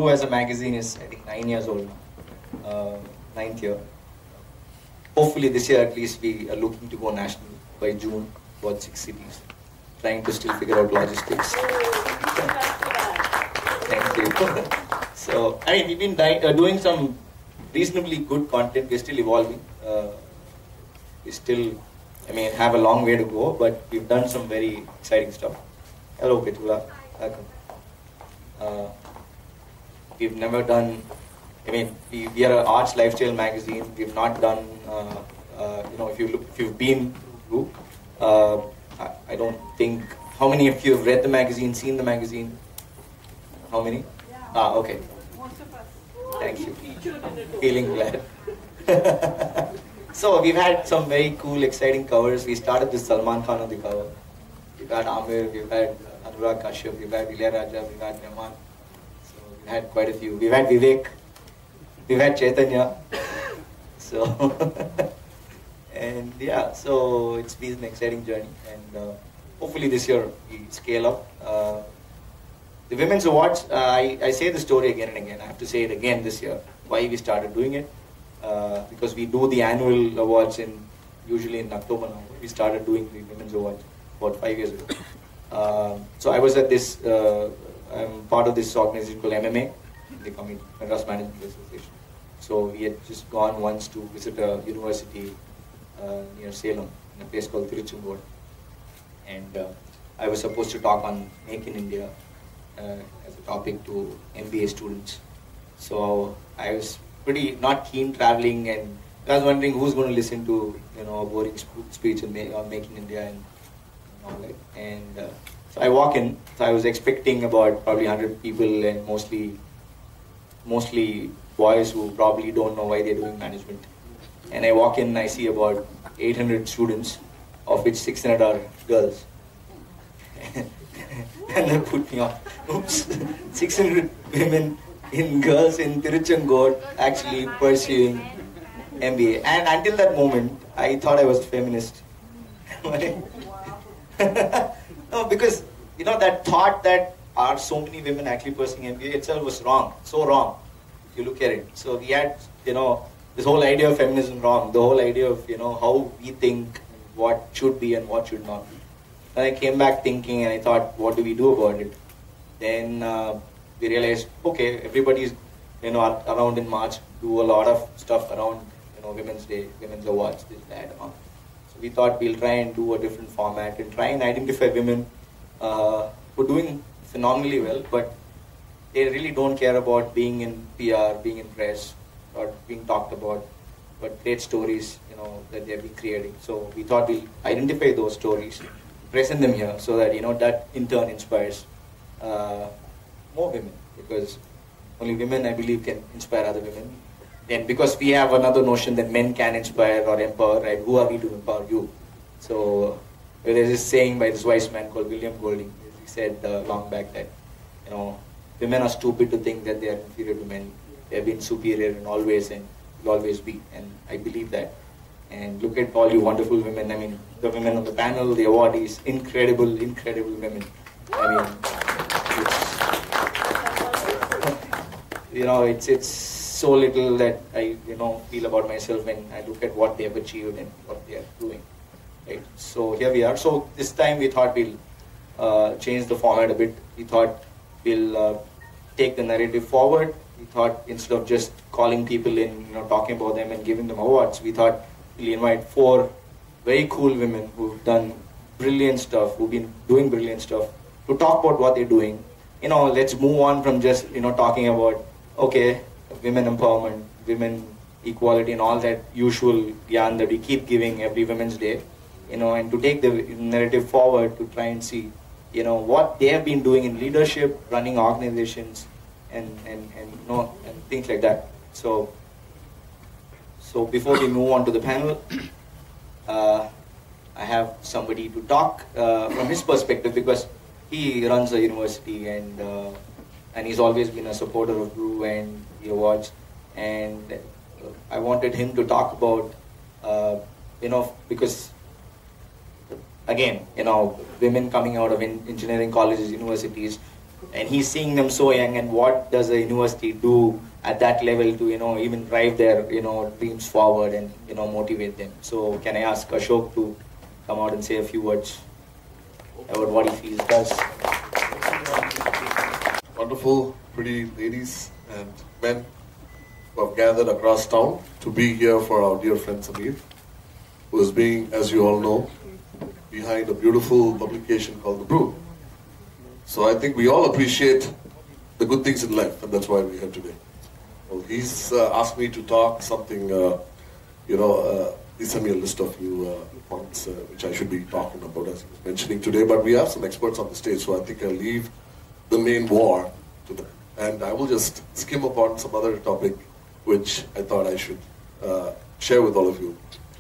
Brew as a magazine is, I think, 9 years old now, 9th year. Hopefully this year at least we are looking to go national by June, about 6 cities. Trying to still figure out logistics. Thank you. So, I mean, we've been doing some reasonably good content. We're still evolving. We still, I mean, have a long way to go, but we've done some very exciting stuff. Hello, Petula. Welcome. We've never done, I mean, we are an arts lifestyle magazine. We've not done, you know, if you've been through, I don't think, how many of you have read the magazine, seen the magazine? How many? Yeah. Okay. Most of us. Thank you. Feeling glad. So we've had some very cool, exciting covers. We started with Salman Khan on the cover. We've had Amir, we've had Anurag Kashyap, we've had Ilayaraja, we've had Rahman. So we've had quite a few. We've had Vivek, we've had Chaitanya. So, and yeah, so it's been an exciting journey. And hopefully this year we scale up. The Women's Awards, I say the story again and again. I have to say it again this year. Why we started doing it. Because we do the annual awards usually in October now. We started doing the Women's Awards about 5 years ago. So I was at this, I'm part of this organization called MMA, the committee, Madras Management Association. So we had just gone once to visit a university near Salem, in a place called Tiruchengod. And I was supposed to talk on Make in India as a topic to MBA students. So I was pretty not keen traveling, and I was wondering who's going to listen to, you know, a boring speech on Making India and all that. And so I walk in. So I was expecting about probably 100 people, and mostly boys who probably don't know why they're doing management. And I walk in and I see about 800 students, of which 600 are girls. And they put me off. Oops, 600 women girls in Tiruchengod actually pursuing MBA. And until that moment, I thought I was a feminist. No, because, you know, that thought that are so many women actually pursuing MBA itself was wrong. So wrong, if you look at it. So we had, you know, this whole idea of feminism wrong. The whole idea of, you know, how we think what should be and what should not be. And I came back thinking, and I thought, what do we do about it? Then we realized, okay, everybody's, you know, around in March, do a lot of stuff around, you know, Women's Day, Women's Awards, this, that, and all. So we thought we'll try and do a different format and try and identify women who are doing phenomenally well, but they really don't care about being in PR, being in press, or being talked about, but great stories, you know, that they've been creating. So we thought we'll identify those stories, present them here, so that, you know, that in turn inspires more women, because only women, I believe, can inspire other women. Then because we have another notion that men can inspire or empower, right? Who are we to empower you? So there's this saying by this wise man called William Golding. He said long back that, you know, women are stupid to think that they are inferior to men. They have been superior and will always be. And I believe that. And look at all you wonderful women. I mean, the women on the panel, the awardees, incredible women. I mean, you know, it's so little that I, you know, feel about myself when I look at what they have achieved and what they are doing. Right. So here we are. So this time we thought we'll change the format a bit. We thought we'll take the narrative forward. We thought instead of just calling people in, you know, talking about them and giving them awards, we thought we'll invite 4 very cool women who've done brilliant stuff, who've been doing brilliant stuff, to talk about what they're doing. You know, let's move on from just, you know, talking about, okay, women empowerment, women equality and all that usual yarn that we keep giving every Women's Day, you know, and to take the narrative forward to try and see, you know, what they have been doing in leadership, running organizations, and you know, and things like that. So before we move on to the panel, I have somebody to talk from his perspective, because he runs a university and he's always been a supporter of Brew and the awards. And I wanted him to talk about, you know, because again, you know, women coming out of engineering colleges, universities, And he's seeing them so young, and what does a university do at that level to, even drive their, dreams forward and, motivate them. So can I ask Ashok to come out and say a few words about what he feels does? Wonderful, pretty ladies and men who have gathered across town to be here for our dear friend Samir, who is being, as you all know, behind a beautiful publication called The Brew. So I think we all appreciate the good things in life, and that's why we're here today. Well, he's asked me to talk something, he sent me a list of few points which I should be talking about, as he was mentioning today, but we have some experts on the stage, so I think I'll leave the main war to them. And I will just skim upon some other topic which I thought I should share with all of you.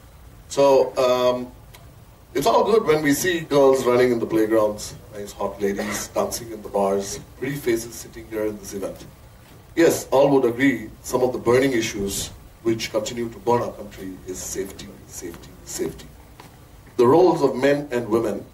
So, it's all good when we see girls running in the playgrounds, nice hot ladies dancing in the bars, pretty faces sitting here in this event. Yes, all would agree some of the burning issues which continue to burn our country is safety, safety, safety. The roles of men and women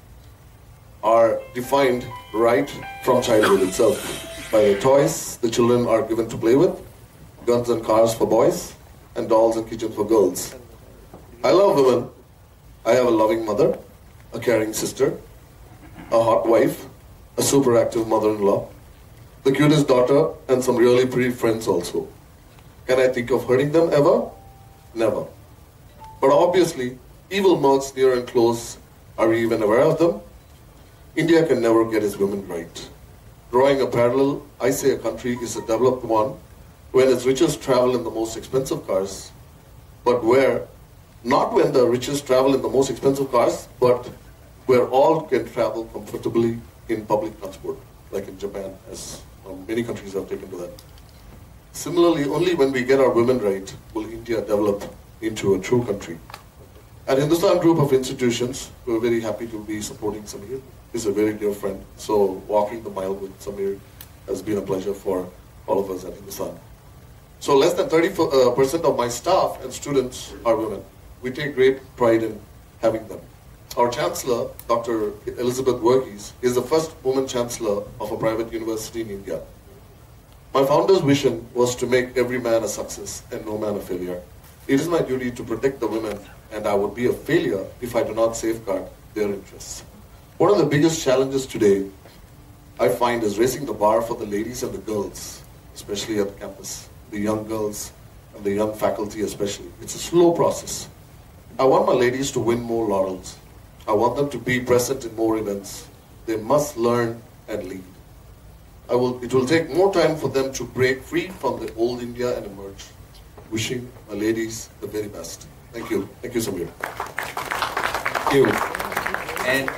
are defined right from childhood itself by the toys the children are given to play with, guns and cars for boys, and dolls and kitchens for girls. I love women. I have a loving mother, a caring sister, a hot wife, a super active mother-in-law, the cutest daughter, and some really pretty friends also. Can I think of hurting them ever? Never. But obviously, evil lurks near and close. Are we even aware of them? India can never get its women right. Drawing a parallel, I say a country is a developed one when its richest travel in the most expensive cars, but not when the richest travel in the most expensive cars, but where all can travel comfortably in public transport, like in Japan, as many countries have taken to that. Similarly, only when we get our women right will India develop into a true country. At Hindustan Group of Institutions, we're very happy to be supporting Samir. He's a very dear friend, so walking the mile with Samir has been a pleasure for all of us at Hindustan. So less than 30% of my staff and students are women. We take great pride in having them. Our Chancellor, Dr. Elizabeth Verghese, is the first woman Chancellor of a private university in India. My founder's vision was to make every man a success and no man a failure. It is my duty to protect the women, and I would be a failure if I do not safeguard their interests. One of the biggest challenges today, I find, is raising the bar for the ladies and the girls, especially at the campus, the young girls and the young faculty especially. It's a slow process. I want my ladies to win more laurels. I want them to be present in more events. They must learn and lead. It will take more time for them to break free from the old India and emerge. Wishing my ladies the very best. Thank you. Thank you, Samir. Thank you. And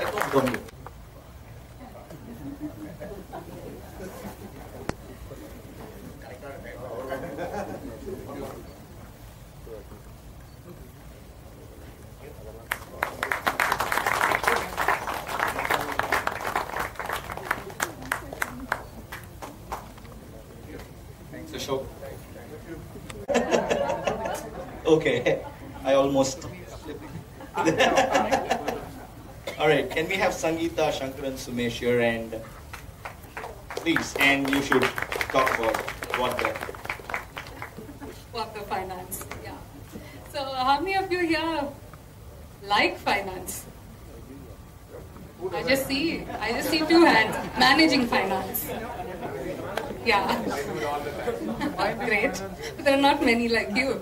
thanks, Ashok. Okay, I almost. All right, can we have Sangeeta, Shankar and Sumesh here, and please, and you should talk about what the finance, yeah. So how many of you here like finance? I just see 2 hands. Managing finance. Yeah. Great. But there are not many like you.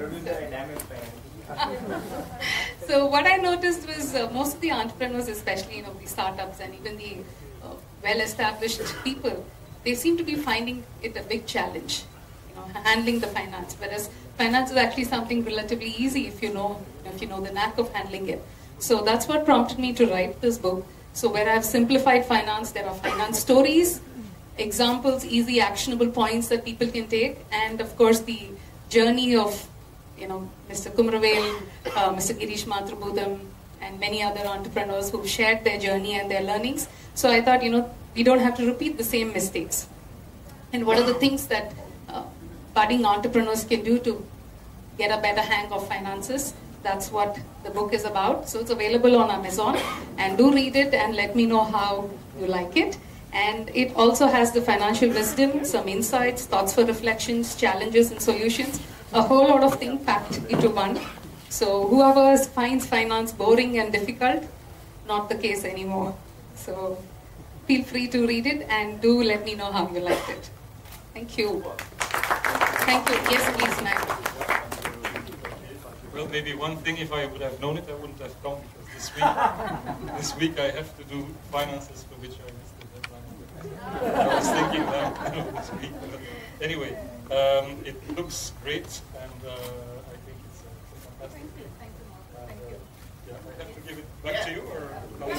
So what I noticed was most of the entrepreneurs, especially the startups and even the well-established people, they seem to be finding it a big challenge, handling the finance. Whereas finance is actually something relatively easy if you know the knack of handling it. So that's what prompted me to write this book. So where I've simplified finance, there are finance stories, examples, easy actionable points that people can take, and of course the journey of Mr. Kumaravel, Mr. Girish Mathrubootham, and many other entrepreneurs who've shared their journey and their learnings. So I thought, we don't have to repeat the same mistakes. And what are the things that budding entrepreneurs can do to get a better hang of finances? That's what the book is about. So it's available on Amazon, and do read it and let me know how you like it. And it also has the financial wisdom, some insights, thoughts for reflections, challenges and solutions, a whole lot of things packed into one. So whoever finds finance boring and difficult, not the case anymore. So feel free to read it and do let me know how you liked it. Thank you. Thank you. Yes, please, ma'am. Well, maybe one thing, if I would have known it, I wouldn't have come, because this week I have to do finances for which I missed the deadline. I was thinking that this week. But anyway, it looks great, and I think it's a fantastic thing. Thank you. Yeah, I have to give it back to you, or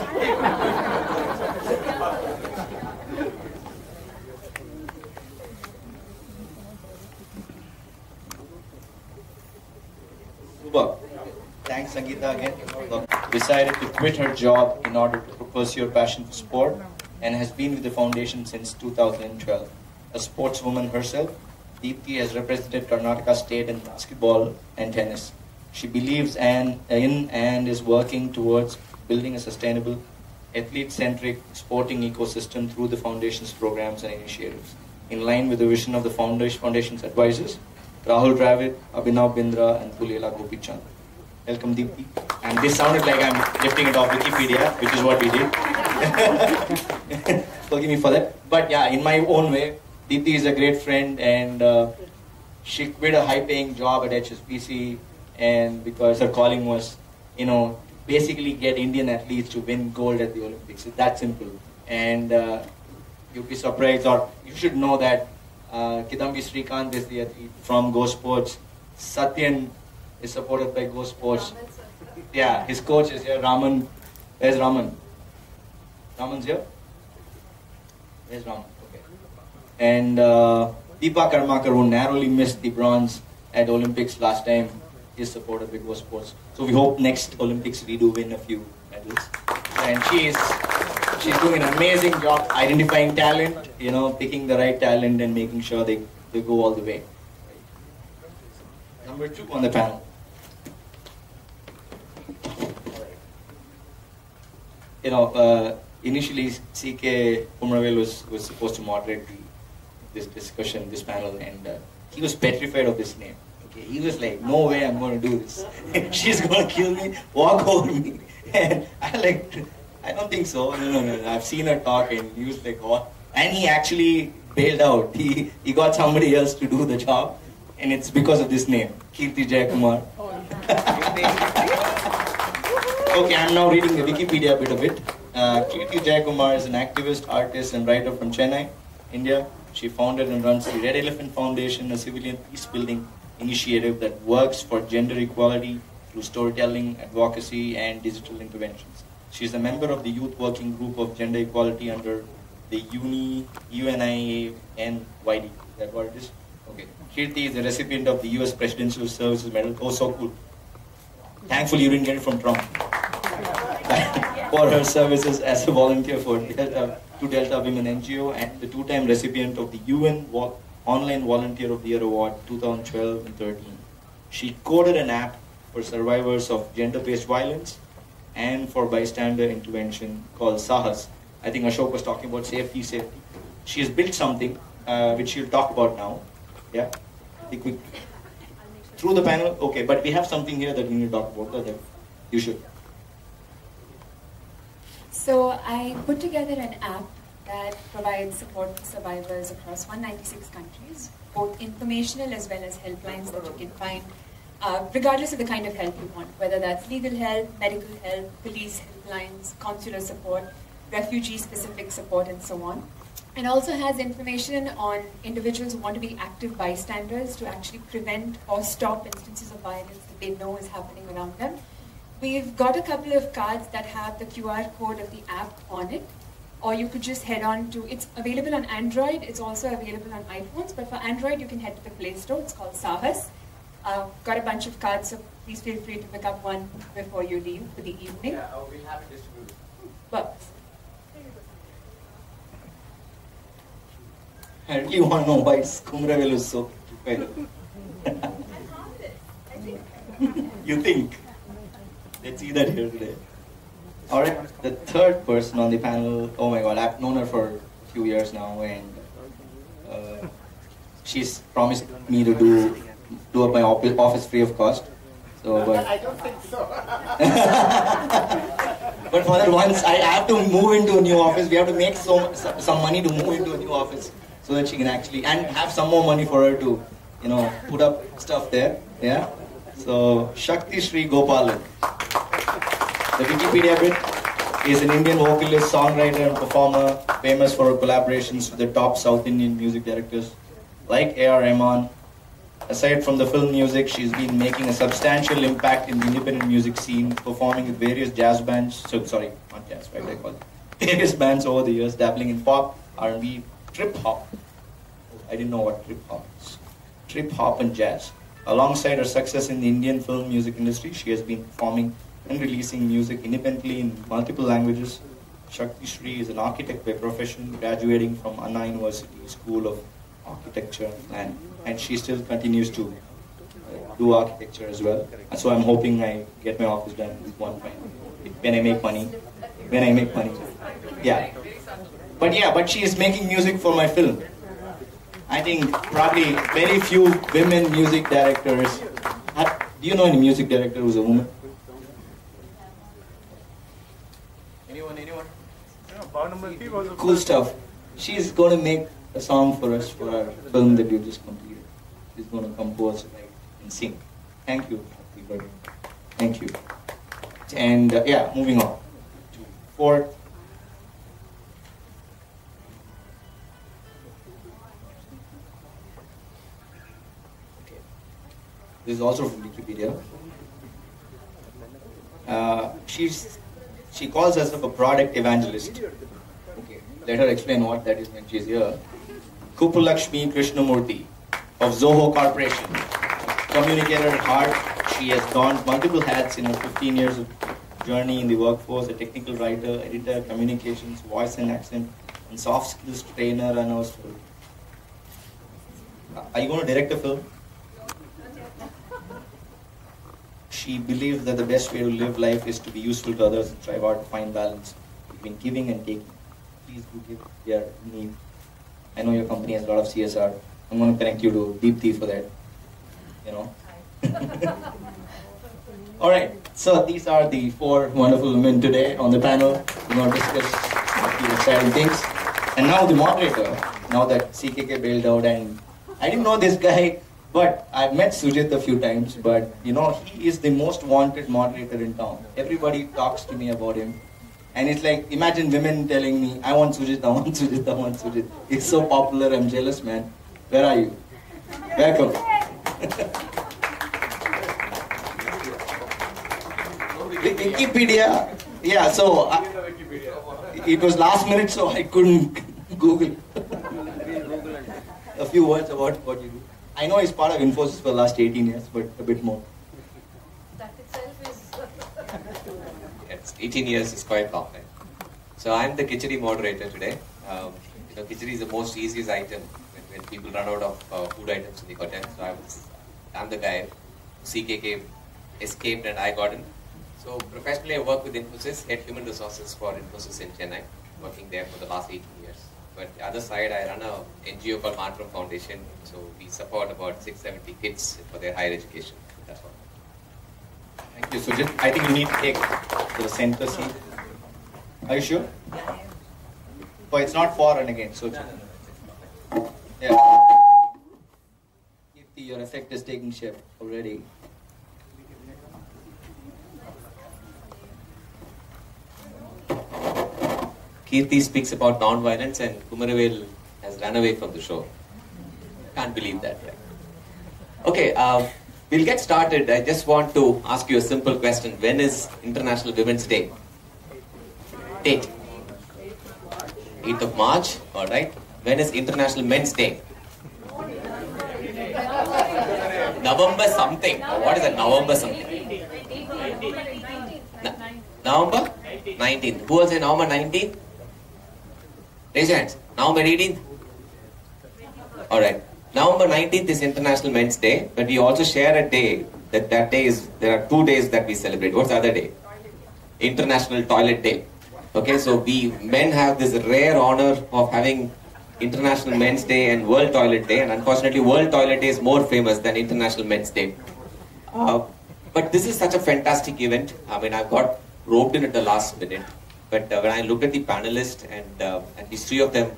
Super. Thanks, Sangeeta, again. Decided to quit her job in order to pursue her passion for sport and has been with the foundation since 2012. A sportswoman herself, Deepthi has represented Karnataka State in basketball and tennis. She believes in and is working towards building a sustainable, athlete-centric sporting ecosystem through the foundation's programs and initiatives. In line with the vision of the foundation's advisors, Rahul Dravid, Abhinav Bindra, and Pulela Gopichand. Welcome, Deepthi. And this sounded like I'm lifting it off Wikipedia, which is what we did. Forgive me for that. But yeah, in my own way, Deepthi is a great friend, and she quit a high-paying job at HSBC, and because her calling was, basically get Indian athletes to win gold at the Olympics. It's that simple. And you'd be surprised, or you should know that Kidambi Srikanth is the athlete from Go Sports. Satyan is supported by Go Sports. Yeah, his coach is here, Raman. Where's Raman? Raman's here? Where's Raman? Okay. And Deepa Karmakar, who narrowly missed the bronze at Olympics last time, is supported by Go Sports. So we hope next Olympics we do win a few medals. And she's doing an amazing job identifying talent, picking the right talent and making sure they go all the way. Number 2 on the panel. Initially C.K. Kumravel was supposed to moderate this discussion, this panel, and he was petrified of this name. Okay, he was like, no way I'm going to do this. She's going to kill me, walk over me. And I don't think so. No. I've seen her talk, and he was like, what? And he actually bailed out. He got somebody else to do the job, and it's because of this name, Kirti Jayakumar. Okay, I'm now reading the Wikipedia bit of it. Kirti Jayakumar is an activist, artist, and writer from Chennai, India. She founded and runs the Red Elephant Foundation, a civilian peace-building initiative that works for gender equality through storytelling, advocacy, and digital interventions. She is a member of the Youth Working Group of Gender Equality under the UNIANYD. Is that what it is? Okay. Kirti is the recipient of the US Presidential Services Medal. Oh, so cool. Thankfully, you didn't get it from Trump. For her services as a volunteer for Delta Women NGO, and the 2-time recipient of the UN Online Volunteer of the Year Award 2012 and 13. She coded an app for survivors of gender-based violence and for bystander intervention called Sahas. I think Ashok was talking about safety. She has built something which she'll talk about now. Yeah, through the panel. Okay, but we have something here that we need to talk about. That you should. So I put together an app that provides support to survivors across 196 countries, both informational as well as helplines that you can find, regardless of the kind of help you want, whether that's legal help, medical help, police helplines, consular support, refugee-specific support, and so on. It also has information on individuals who want to be active bystanders to actually prevent or stop instances of violence that they know is happening around them. We've got a couple of cards that have the QR code of the app on it, or you could just head on to, it's available on Android, it's also available on iPhones, but for Android you can head to the Play Store, it's called Sahas. Got a bunch of cards, so please feel free to pick up one before you leave for the evening. Yeah, we'll have it distributed. Well, I really want to know why Kumravel is so prepared. You think? Let's see that here today. Alright, the third person on the panel, oh my god, I've known her for a few years now, and she's promised me to do up my office free of cost. So, but I don't think so. but for that once I have to move into a new office, we have to make some money to move into a new office so that she can actually, and have some more money for her to, you know, put up stuff there. Yeah. So Shakti Sri Gopalan. The Wikipedia bit is an Indian vocalist, songwriter and performer famous for her collaborations with the top South Indian music directors like A.R. Rahman. Aside from the film music, she's been making a substantial impact in the independent music scene, performing with various jazz bands, not jazz, right, I call it, various bands over the years, dabbling in pop, R&B, trip-hop. I didn't know what trip-hop is. Trip-hop and jazz. Alongside her success in the Indian film music industry, she has been performing and releasing music independently in multiple languages. Shakti Sri is an architect by profession, graduating from Anna University School of Architecture, and she still continues to do architecture as well. And so I'm hoping I get my office done with one time when I make money. Yeah. But she is making music for my film. I think probably very few women music directors. Do you know any music director who's a woman? Anyone? Cool stuff. She's going to make a song for us for our film that we just completed. She's going to compose, write, and sing. Thank you. Thank you. And yeah, moving on. Fourth. Okay. This is also from Wikipedia. She calls herself a product evangelist. Okay, let her explain what that is when she's here. Kupulakshmi Krishnamurthy of Zoho Corporation. Communicator at heart, she has donned multiple hats in her 15 years of journey in the workforce, a technical writer, editor, communications, voice and accent, and soft skills trainer and also. Are you going to direct a film? She believes that the best way to live life is to be useful to others and strive hard to find balance between giving and taking. Please do give their need. I know your company has a lot of CSR. I'm going to connect you to Deepthi for that. You know. All right. So these are the four wonderful women today on the panel. We're going to discuss a few exciting things. And now the moderator. Now that CKK bailed out, and I didn't know this guy, but I've met Sujit a few times. But you know, he is the most wanted moderator in town. Everybody talks to me about him. And it's like, imagine women telling me, I want Sujit, I want Sujit, I want Sujit. It's so popular, I'm jealous, man. Where are you? Welcome. Wikipedia. Yeah, so it was last minute, so I couldn't Google a few words about what you do. I know he's part of Infosys for the last 18 years, but a bit more. That itself is... Yes, 18 years is quite long. Right? So I'm the Khichdi moderator today. Khichdi is the most easiest item when people run out of food items in the hotel. So I'm the guy. CKK escaped and I got in. So professionally I work with Infosys, head human resources for Infosys in Chennai, working there for the last 18 years. But the other side, I run a NGO called Mantram Foundation. So we support about 670 kids for their higher education. That's all. Thank you, Sujit. I think you need to take the center seat. Are you sure? Oh, it's not for and against, Sujit. Yeah. Your effect is taking shape already. Kirti speaks about non-violence and Kumaravel has run away from the show. Can't believe that, right? Okay, we'll get started. I just want to ask you a simple question. When is International Women's Day? Date? 8th of March, alright. When is International Men's Day? November something. What is it? November something? November 19th. Who was in November 19th? Raise your hands. November 18th? Alright. November 19th is International Men's Day, but we also share a day. That day is, there are 2 days that we celebrate. What's the other day? International Toilet Day. Okay, so we men have this rare honor of having International Men's Day and World Toilet Day, and unfortunately World Toilet Day is more famous than International Men's Day. But this is such a fantastic event. I mean, I got roped in at the last minute, but when I looked at the panelists and these three of them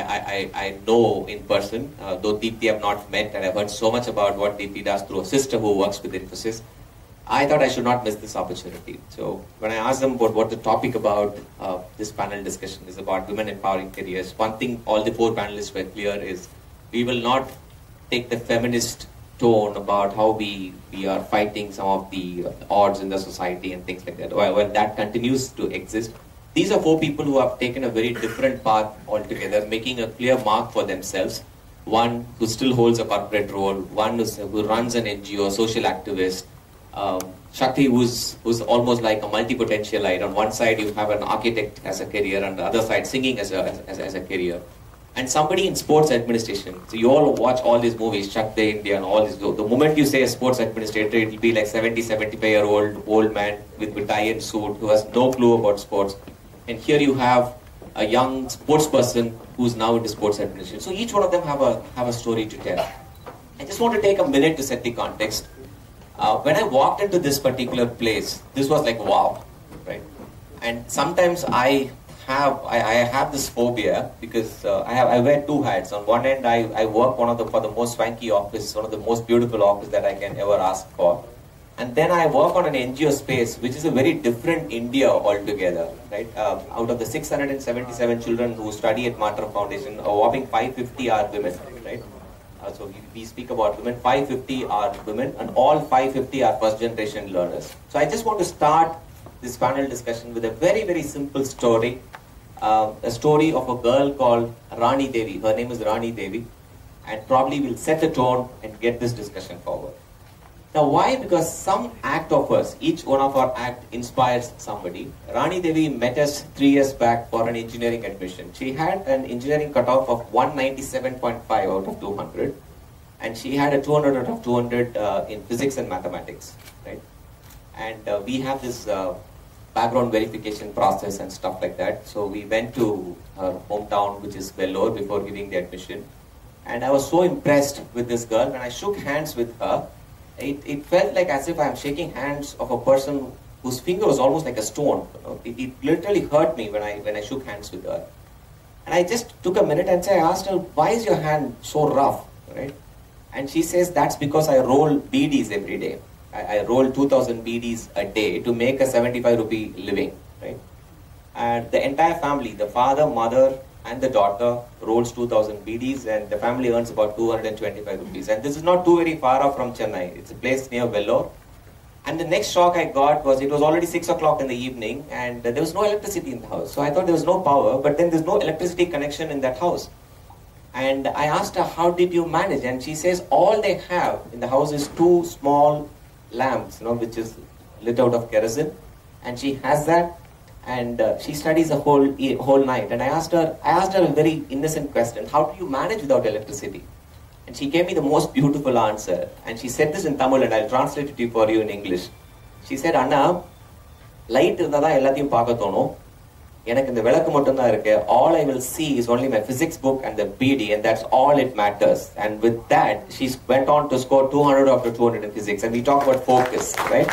I know in person, though Deepthi I have not met, and I've heard so much about what Deepthi does through a sister who works with Infosys. I thought I should not miss this opportunity. So when I asked them about what the topic about this panel discussion is about, women empowering careers, one thing all the four panelists were clear is we will not take the feminist tone about how we are fighting some of the odds in the society and things like that. Well, that continues to exist. These are four people who have taken a very different path altogether, making a clear mark for themselves. One who still holds a corporate role, one who runs an NGO, social activist, Shakti who's almost like a multi-potentialite. On one side you have an architect as a career, on the other side singing as a career. And somebody in sports administration. So you all watch all these movies, Chuck the India and all this. The moment you say a sports administrator, it will be like 75-year-old old man with tie and suit who has no clue about sports. And here you have a young sports person who's now into sports administration. So each one of them have a story to tell. I just want to take a minute to set the context. When I walked into this particular place, this was like wow, right? And sometimes I have this phobia because I wear two hats. On one end, I work for the most swanky office, one of the most beautiful office that I can ever ask for. And then I work on an NGO space, which is a very different India altogether, right? Out of the 677 children who study at Matra Foundation, a whopping 550 are women, right? So we speak about women, 550 are women, and all 550 are first generation learners. So I just want to start this panel discussion with a very, very simple story. A story of a girl called Rani Devi. Her name is Rani Devi, and probably will set the tone and get this discussion forward. Now why? Because some act of us, each one of our act inspires somebody. Rani Devi met us 3 years back for an engineering admission. She had an engineering cutoff of 197.5 out of 200, and she had a 200 out of 200 in physics and mathematics, right? And we have this background verification process and stuff like that. So we went to her hometown, which is Vellore, before giving the admission. And I was so impressed with this girl. When I shook hands with her, it felt like as if I'm shaking hands of a person whose finger was almost like a stone. It literally hurt me when I shook hands with her. And I just took a minute and I asked her, why is your hand so rough, right? And she says, that's because I roll BDs every day. I roll 2,000 BDs a day to make a 75 rupee living, right? And the entire family, the father, mother, and the daughter rolls 2,000 BDs, and the family earns about 225 rupees. And this is not too very far off from Chennai. It's a place near Vellore. And the next shock I got was it was already 6 o'clock in the evening, and there was no electricity in the house. So I thought there was no power, but then there's no electricity connection in that house. And I asked her, how did you manage? And she says, all they have in the house is 2 small lamps, which is lit out of kerosene, and she has that, and she studies the whole night. And I asked her a very innocent question: how do you manage without electricity? And she gave me the most beautiful answer. And she said this in Tamil, and I'll translate it for you in English. She said, "Anna, light irundha da ellathiyum paaka thonum. Enakku indha velakku mattum da irukku. All I will see is only my physics book and the BD, and that's all it matters." And with that, she went on to score 200 after 200 in physics. And we talk about focus, right?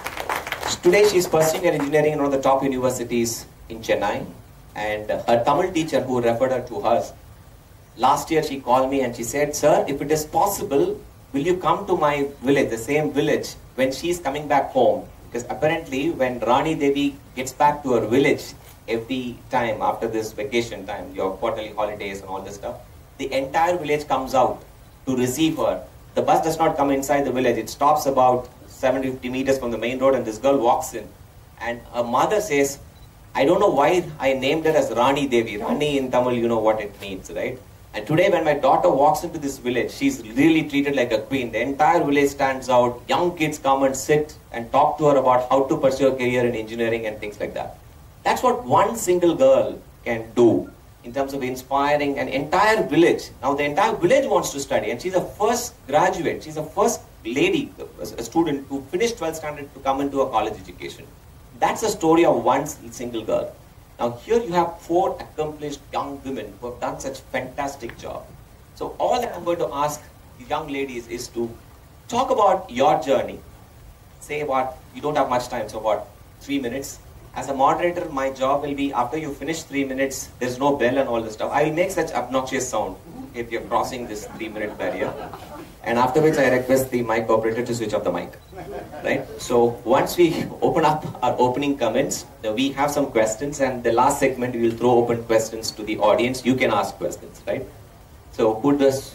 Today, she's pursuing her engineering in one of the top universities in Chennai. And her Tamil teacher, who referred her to us, last year she called me and she said, "Sir, if it is possible, will you come to my village, the same village, when she's coming back home?" Because apparently, when Rani Devi gets back to her village, every time after this vacation time, your quarterly holidays and all this stuff, the entire village comes out to receive her. The bus does not come inside the village. It stops about 750 meters from the main road, and this girl walks in. And her mother says, "I don't know why I named her as Rani Devi." Rani in Tamil, you know what it means, right? And today when my daughter walks into this village, she's really treated like a queen. The entire village stands out. Young kids come and sit and talk to her about how to pursue a career in engineering and things like that. That's what one single girl can do in terms of inspiring an entire village. Now the entire village wants to study, and she's a first graduate. She's a first lady, a student who finished 12th standard to come into a college education. That's the story of one single girl. Now here you have 4 accomplished young women who have done such fantastic job. So all that I'm going to ask the young ladies is to talk about your journey. Say what, you don't have much time, so what, 3 minutes. As a moderator, my job will be, after you finish 3 minutes, there's no bell and all this stuff. I will make such obnoxious sound if you're crossing this 3-minute barrier. And after which I request the mic operator to switch off the mic. Right? So once we open up our opening comments, we have some questions, and the last segment we will throw open questions to the audience. You can ask questions, right? So who does?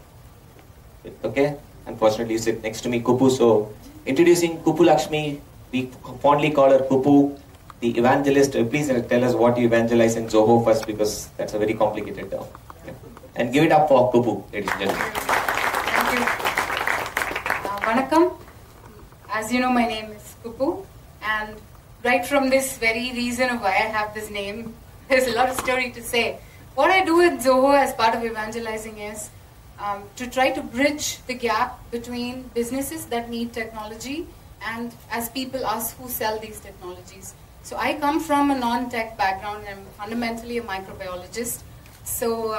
Okay. Unfortunately, you sit next to me, Kupu. So introducing Kupu Lakshmi, we fondly call her Kupu, the evangelist. Please tell us what you evangelize in Zoho first, because that's a very complicated term. Okay. And give it up for Kupu, ladies and gentlemen. Thank you. Vanakkam. As you know, my name is Kupu, and right from this very reason of why I have this name, there's a lot of story to say. What I do with Zoho as part of evangelizing is to try to bridge the gap between businesses that need technology and as people us who sell these technologies. So I come from a non-tech background. I'm fundamentally a microbiologist. So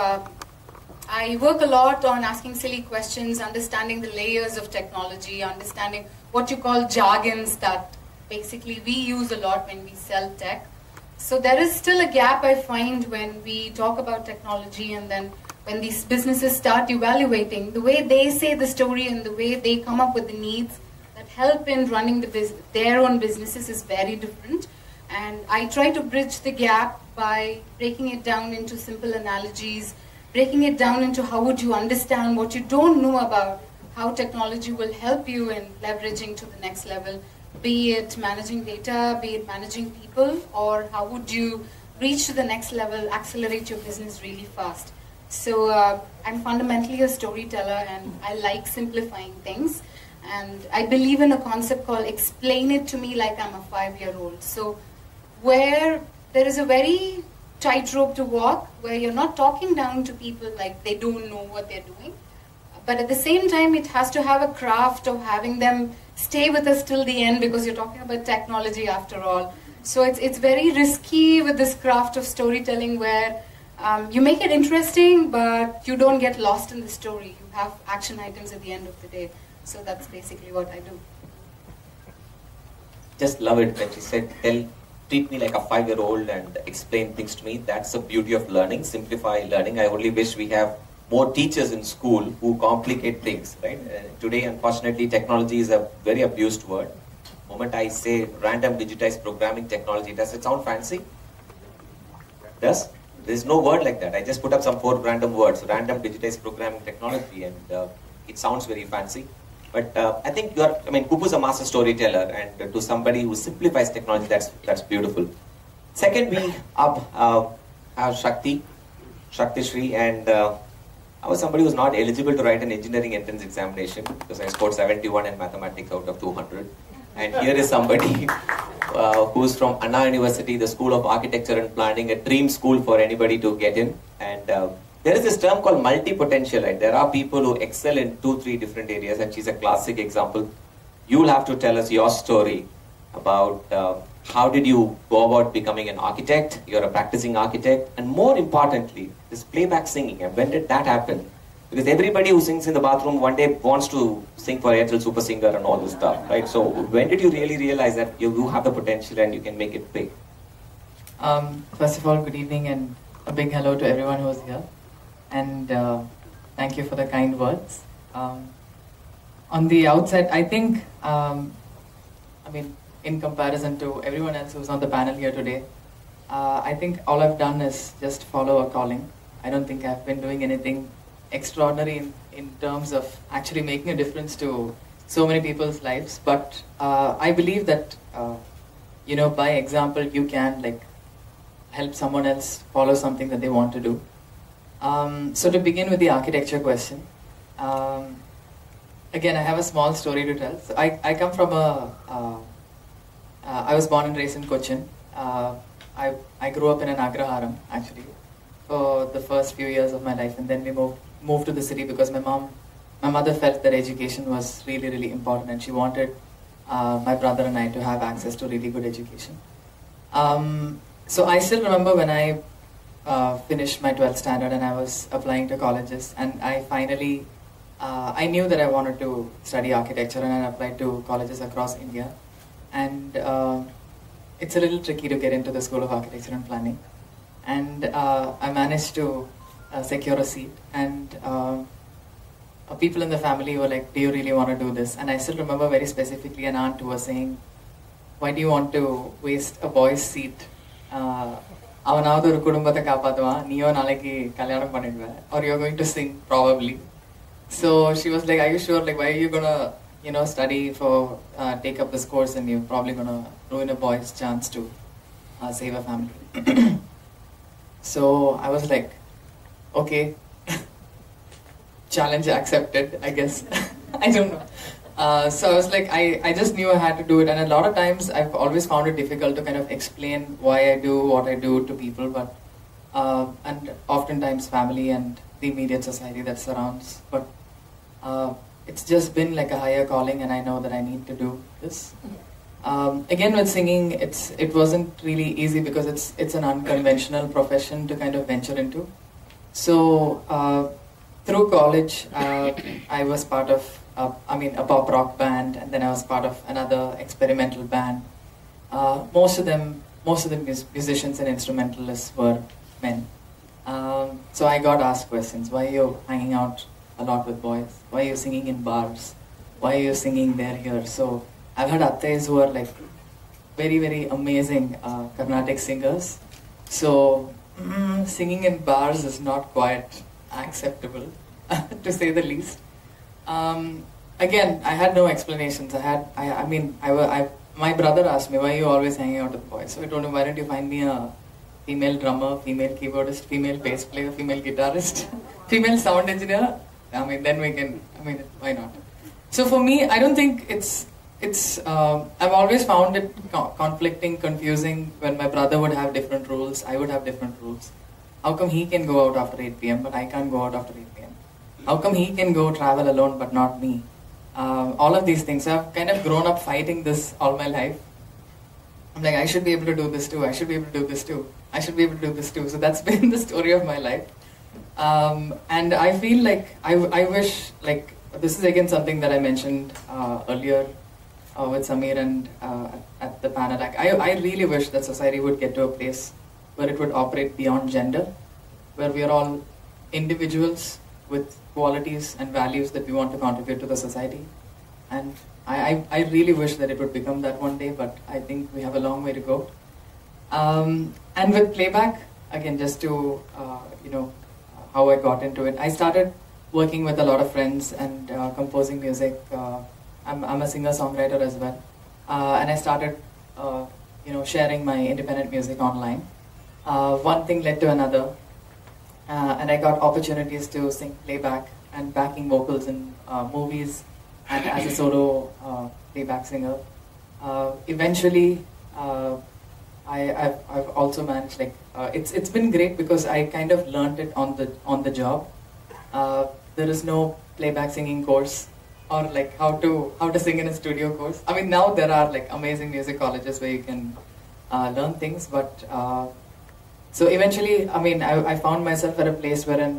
I work a lot on asking silly questions, understanding the layers of technology, understanding what you call jargons that basically we use a lot when we sell tech. So there is still a gap I find when we talk about technology, and then when these businesses start evaluating, the way they say the story and the way they come up with the needs that help in running their own businesses is very different. And I try to bridge the gap by breaking it down into simple analogies, breaking it down into how would you understand what you don't know about how technology will help you in leveraging to the next level, be it managing data, be it managing people, or how would you reach to the next level, accelerate your business really fast. So I'm fundamentally a storyteller, and I like simplifying things. And I believe in a concept called explain it to me like I'm a 5-year-old. So where there is a very tightrope to walk, where you're not talking down to people like they don't know what they're doing. But at the same time, it has to have a craft of having them stay with us till the end, because you're talking about technology after all. So it's very risky with this craft of storytelling, where you make it interesting, but you don't get lost in the story. You have action items at the end of the day. So that's basically what I do. Just love it when she said, treat me like a 5-year-old and explain things to me. That's the beauty of learning, simplify learning. I only wish we have more teachers in school who complicate things, right? Today, unfortunately, technology is a very abused word. The moment I say random digitized programming technology, does it sound fancy? Does? There's no word like that. I just put up some 4 random words, random digitized programming technology, and it sounds very fancy. But I think Kupu's a master storyteller, and to somebody who simplifies technology, that's beautiful. Second, we have Shakti Shri, and I was somebody who's not eligible to write an engineering entrance examination because I scored 71 in mathematics out of 200. And here is somebody who's from Anna University, the School of Architecture and Planning, a dream school for anybody to get in. And there is this term called multi-potentialite. There are people who excel in 2-3 different areas, and she's a classic example. You'll have to tell us your story about how did you go about becoming an architect. You're a practicing architect, and more importantly, this playback singing, and when did that happen? Because everybody who sings in the bathroom one day wants to sing for Airtel Super Singer and all this stuff, right? So when did you really realize that you have the potential and you can make it big? First of all, good evening and a big hello to everyone who's here. And thank you for the kind words. On the outset, I think, in comparison to everyone else who's on the panel here today, I think all I've done is just follow a calling. I don't think I've been doing anything extraordinary in terms of actually making a difference to so many people's lives. But I believe that, by example, you can help someone else follow something that they want to do. So to begin with the architecture question, again, I have a small story to tell. So I come from I was born and raised in Cochin. I grew up in an agraharam, actually, for the first few years of my life, and then we moved to the city because my mother felt that education was really, really important, and she wanted my brother and I to have access to really good education. So I still remember when I finished my 12th standard and I was applying to colleges, and I finally, I knew that I wanted to study architecture, and I applied to colleges across India. And it's a little tricky to get into the School of Architecture and Planning. And I managed to secure a seat, and people in the family were like, do you really want to do this? And I still remember very specifically an aunt who was saying, why do you want to waste a boy's seat? அவனாவது ஒரு குடும்பத்தை காப்பாத்துவான், நீயோ நாளைக்கு கல்யாணம் பண்ணிடுவ, or you're going to sing probably. So she was like, are you sure, like why are you gonna study for take up this course and you're probably gonna ruin a boy's chance to save a family. So I was like, okay, challenge accepted, I guess. I don't know. So I was like, I just knew I had to do it, and a lot of times I've always found it difficult to kind of explain why I do what I do to people, but and oftentimes family and the immediate society that surrounds. But it's just been like a higher calling, and I know that I need to do this. Again, with singing, it wasn't really easy because it's an unconventional profession to kind of venture into. So through college, I was part of a pop rock band, and then I was part of another experimental band. Most of the musicians and instrumentalists were men. So I got asked questions: why are you hanging out a lot with boys? Why are you singing in bars? Why are you singing there, here? So I've had attes who are like very, very amazing Carnatic singers. So singing in bars is not quite acceptable, to say the least. Again, I had no explanations. My brother asked me, why are you always hanging out with boys? So I told him, why don't you find me a female drummer, female keyboardist, female bass player, female guitarist, female sound engineer? Then we can, why not? So for me, I don't think I've always found it conflicting, confusing when my brother would have different rules, I would have different rules. How come he can go out after 8 p.m. but I can't go out after 8 p.m.? How come he can go travel alone but not me? All of these things. So I've kind of grown up fighting this all my life. I'm like, I should be able to do this too. I should be able to do this too. I should be able to do this too. So that's been the story of my life. And I feel like I wish, like, this is again something that I mentioned earlier with Samir and at the panel. Like, I really wish that society would get to a place where it would operate beyond gender, where we are all individuals with qualities and values that we want to contribute to the society. And I really wish that it would become that one day, but I think we have a long way to go. And with playback, again, just to, how I got into it. I started working with a lot of friends and composing music. I'm a singer-songwriter as well. And I started, sharing my independent music online. One thing led to another. And I got opportunities to sing playback and backing vocals in movies and as a solo playback singer. Eventually, I've also managed, like, it's been great because I kind of learned it on the job. There is no playback singing course or like how to sing in a studio course. Now there are like amazing music colleges where you can learn things, but so eventually, I found myself at a place wherein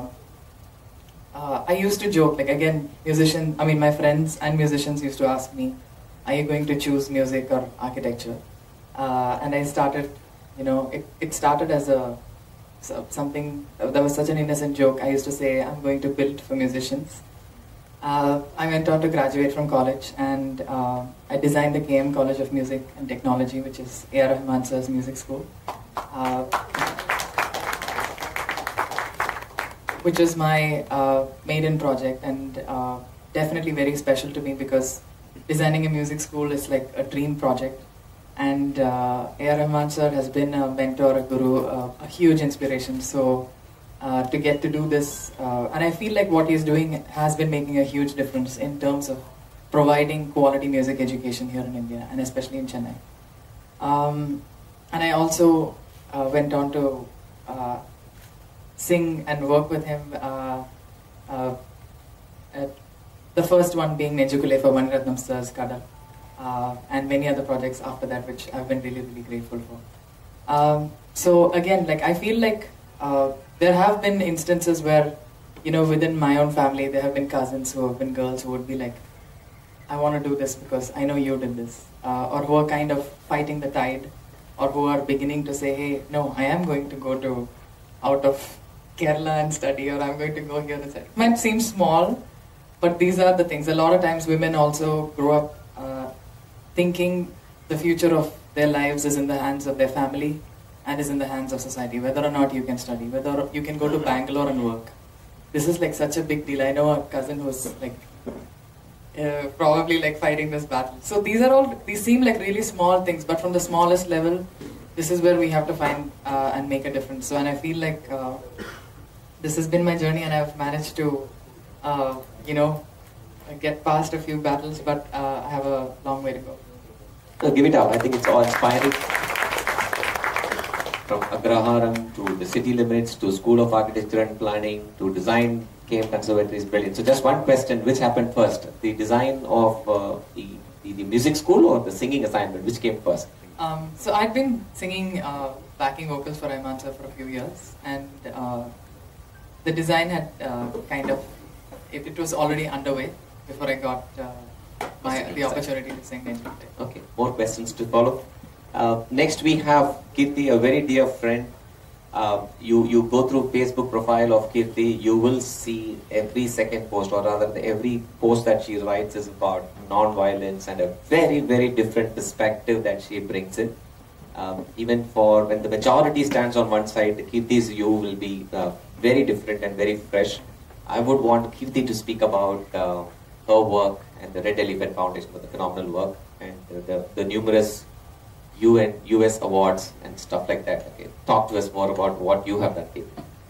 I used to joke, like, again, my friends and musicians used to ask me, are you going to choose music or architecture? And I started, it started as something that was such an innocent joke. I used to say, I'm going to build for musicians. I went on to graduate from college, and I designed the KM College of Music and Technology, which is A.R. Rahman Sir's music school. Which is my maiden project, and definitely very special to me because designing a music school is like a dream project. And A.R. Rahman Sir has been a mentor, a guru, a huge inspiration. So to get to do this, and I feel like what he's doing has been making a huge difference in terms of providing quality music education here in India, and especially in Chennai. And I also went on to sing and work with him. The first one being Nejukule for Maniratnam Sir's Kadal, and many other projects after that, which I've been really, really grateful for. So again, like I feel like there have been instances where, within my own family, there have been cousins who have been girls who would be like, I want to do this because I know you did this, or who are kind of fighting the tide, or who are beginning to say, hey, no, I am going to go out of Kerala and study, or I'm going to go here and study. It might seem small, but these are the things. A lot of times women also grow up thinking the future of their lives is in the hands of their family and is in the hands of society, whether or not you can study, whether you can go to Bangalore and work. This is like such a big deal. I know a cousin who's like probably like fighting this battle. So these seem like really small things, but from the smallest level, this is where we have to find and make a difference. So, and I feel like this has been my journey, and I've managed to, get past a few battles, but I have a long way to go. So give it up. I think it's all inspiring. From Agraharam to the city limits to School of Architecture and Planning to design came conservatory is brilliant. So just one question: which happened first, the design of the music school or the singing assignment? Which came first? So I'd been singing backing vocals for Iman sir for a few years, and the design had it was already underway before I got the opportunity to sing. Okay, more questions to follow. Next we have Kirti, a very dear friend. You go through Facebook profile of Kirti, you will see every second post, or rather every post that she writes is about non-violence and a very, very different perspective that she brings in. Even for when the majority stands on one side, Kirti's view will be very different and very fresh. I would want Kirti to speak about her work and the Red Elephant Foundation for the phenomenal work and the numerous UN, US awards and stuff like that. Okay, talk to us more about what you have done, Kirti.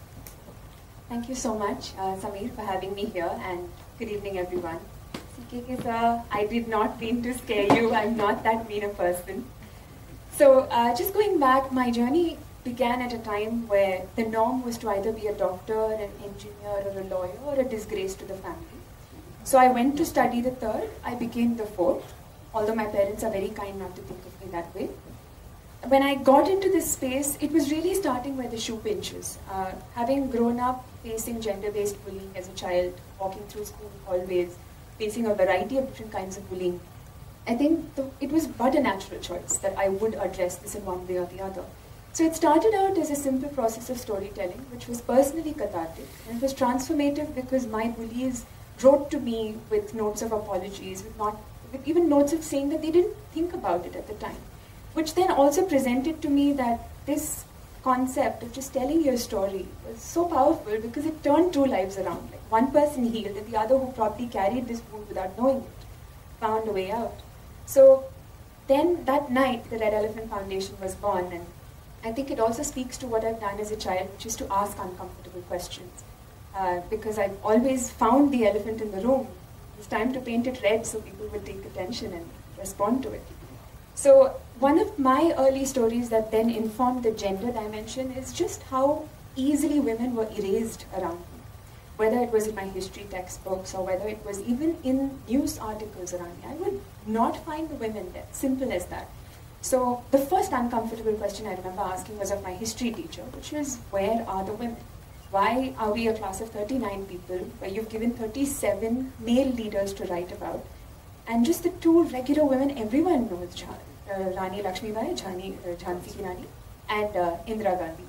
Thank you so much, Samir, for having me here, and good evening, everyone. CKK sir, I did not mean to scare you. I'm not that mean a person. So, just going back, my journey began at a time where the norm was to either be a doctor, an engineer, or a lawyer, or a disgrace to the family. So I went to study the third. I became the fourth, although my parents are very kind not to think of me that way. When I got into this space, it was really starting where the shoe pinches. Having grown up facing gender-based bullying as a child, walking through school hallways, facing a variety of different kinds of bullying, I think it was but a natural choice that I would address this in one way or the other. So it started out as a simple process of storytelling, which was personally cathartic, and it was transformative because my bullies wrote to me with notes of apologies, with even notes of saying that they didn't think about it at the time, which then also presented to me that this concept of just telling your story was so powerful because it turned two lives around. Like one person healed and the other, who probably carried this wound without knowing it, found a way out. So then that night, the Red Elephant Foundation was born, and I think it also speaks to what I've done as a child, which is to ask uncomfortable questions. Because I've always found the elephant in the room. It's time to paint it red so people would take attention and respond to it. So one of my early stories that then informed the gender dimension is just how easily women were erased around me. Whether it was in my history textbooks or whether it was even in news articles around me, I would not find the women there. Simple as that. So the first uncomfortable question I remember asking was of my history teacher, which was, where are the women? Why are we a class of 39 people where you've given 37 male leaders to write about? And just the two regular women everyone knows, Rani Lakshmibai, Jhansi Ki Rani, and Indira Gandhi.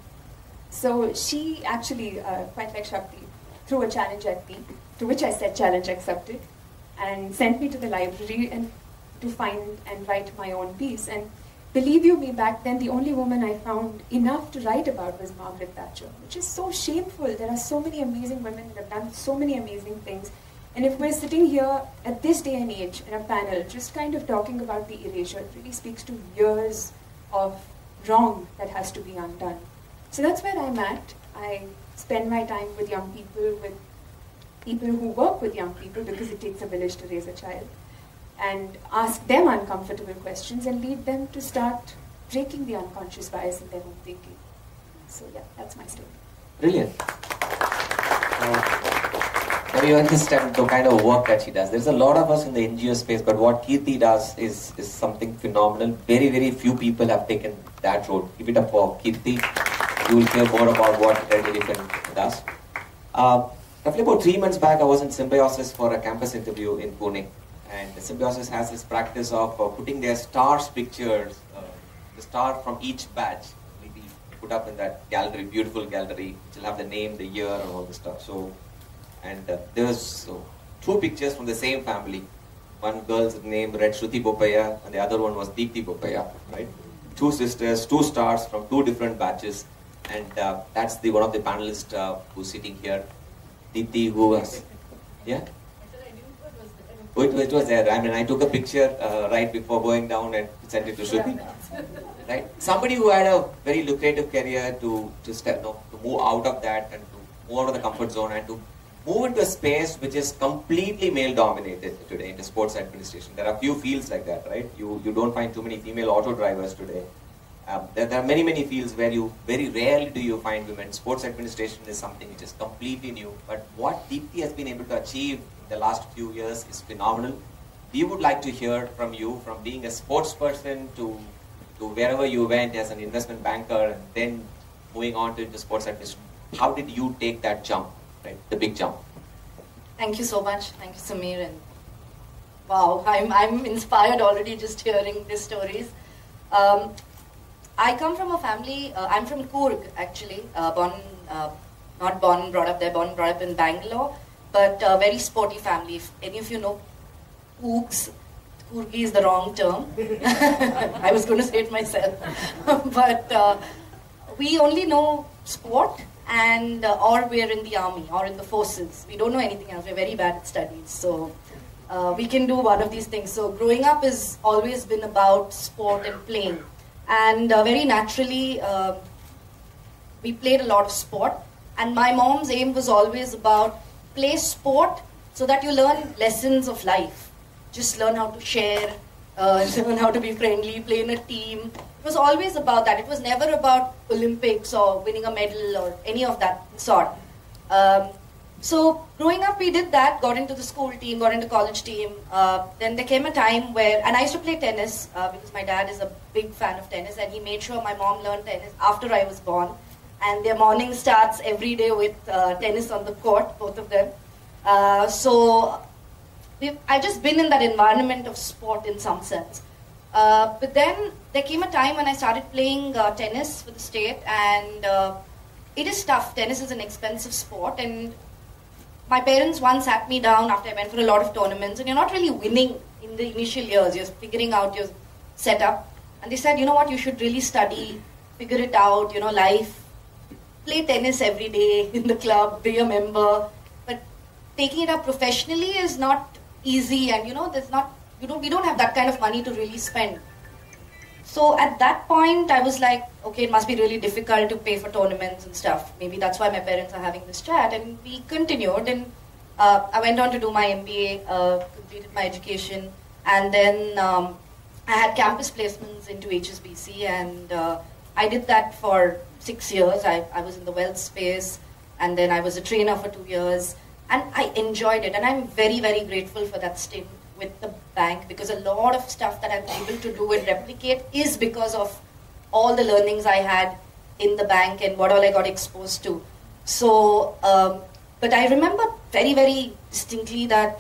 So she actually, quite like Shakti, threw a challenge at me, to which I said challenge accepted, and sent me to the library and to find and write my own piece. And believe you me, back then the only woman I found enough to write about was Margaret Thatcher, which is so shameful. There are so many amazing women that have done so many amazing things. And if we're sitting here at this day and age in a panel, just kind of talking about the erasure, it really speaks to years of wrong that has to be undone. So that's where I'm at. I spend my time with young people, with people who work with young people, because it takes a village to raise a child, and ask them uncomfortable questions and lead them to start breaking the unconscious bias in their own thinking. So yeah, that's my story. Brilliant. Now you understand the kind of work that she does. There's a lot of us in the NGO space, but what Kirti does is something phenomenal. Very, very few people have taken that road. Give it up for Kirti. You will hear more about what Red Elephant does. Roughly about 3 months back, I was in Symbiosis for a campus interview in Pune. And Symbiosis has this practice of putting their stars pictures, the star from each batch, will be put up in that gallery, beautiful gallery, which will have the name, the year, and all the stuff. So, and there's 2 pictures from the same family. One girl's name read Shruti Bopaya, and the other one was Deepthi Bopaya, right? 2 sisters, 2 stars from 2 different batches. And that's the one of the panelists who's sitting here. Deepthi, who was, yeah? Oh, it was there. I mean, I took a picture right before going down and sent it to Shruti. Right? Somebody who had a very lucrative career to move out of that and to move out of the comfort zone and to move into a space which is completely male-dominated today into sports administration. There are few fields like that, right? You don't find too many female auto drivers today. There are many fields where very rarely do you find women. Sports administration is something which is completely new. But what Deepthi has been able to achieve in the last few years is phenomenal. We would like to hear from you, from being a sports person to wherever you went as an investment banker and then moving on to into sports administration. How did you take that jump, right? The big jump. Thank you so much. Thank you, Samir. And wow, I'm inspired already just hearing these stories. I come from a family, I'm from Coorg actually, not born and brought up there, born and brought up in Bangalore, but a very sporty family. If any of you know Coorgs, Coorgi is the wrong term. I was going to say it myself. But we only know sport and or we're in the army or in the forces. We don't know anything else. We're very bad at studies. So we can do one of these things. So growing up has always been about sport and playing. And very naturally, we played a lot of sport. And my mom's aim was always about play sport so that you learn lessons of life. Just learn how to share, learn how to be friendly, play in a team. It was always about that. It was never about Olympics or winning a medal or any of that sort. So growing up, we did that, got into the school team, got into college team. Then there came a time where, and I used to play tennis because my dad is a big fan of tennis and he made sure my mom learned tennis after I was born. And their morning starts every day with tennis on the court, both of them. So I've just been in that environment of sport in some sense. But then there came a time when I started playing tennis for the state, and it is tough. Tennis is an expensive sport, and my parents once sat me down after I went for a lot of tournaments, and you're not really winning in the initial years. You're figuring out your setup. And they said, you know what, you should really study, figure it out, life. Play tennis every day in the club, be a member. But taking it up professionally is not easy, and we don't have that kind of money to really spend. So at that point, I was like, okay, it must be really difficult to pay for tournaments and stuff. Maybe that's why my parents are having this chat. And we continued, and I went on to do my MBA, completed my education, and then I had campus placements into HSBC, and I did that for 6 years. I was in the wealth space, and then I was a trainer for 2 years, and I enjoyed it. And I'm very, very grateful for that stint with the bank, because a lot of stuff that I'm able to do and replicate is because of all the learnings I had in the bank and what all I got exposed to. So, but I remember very, very distinctly that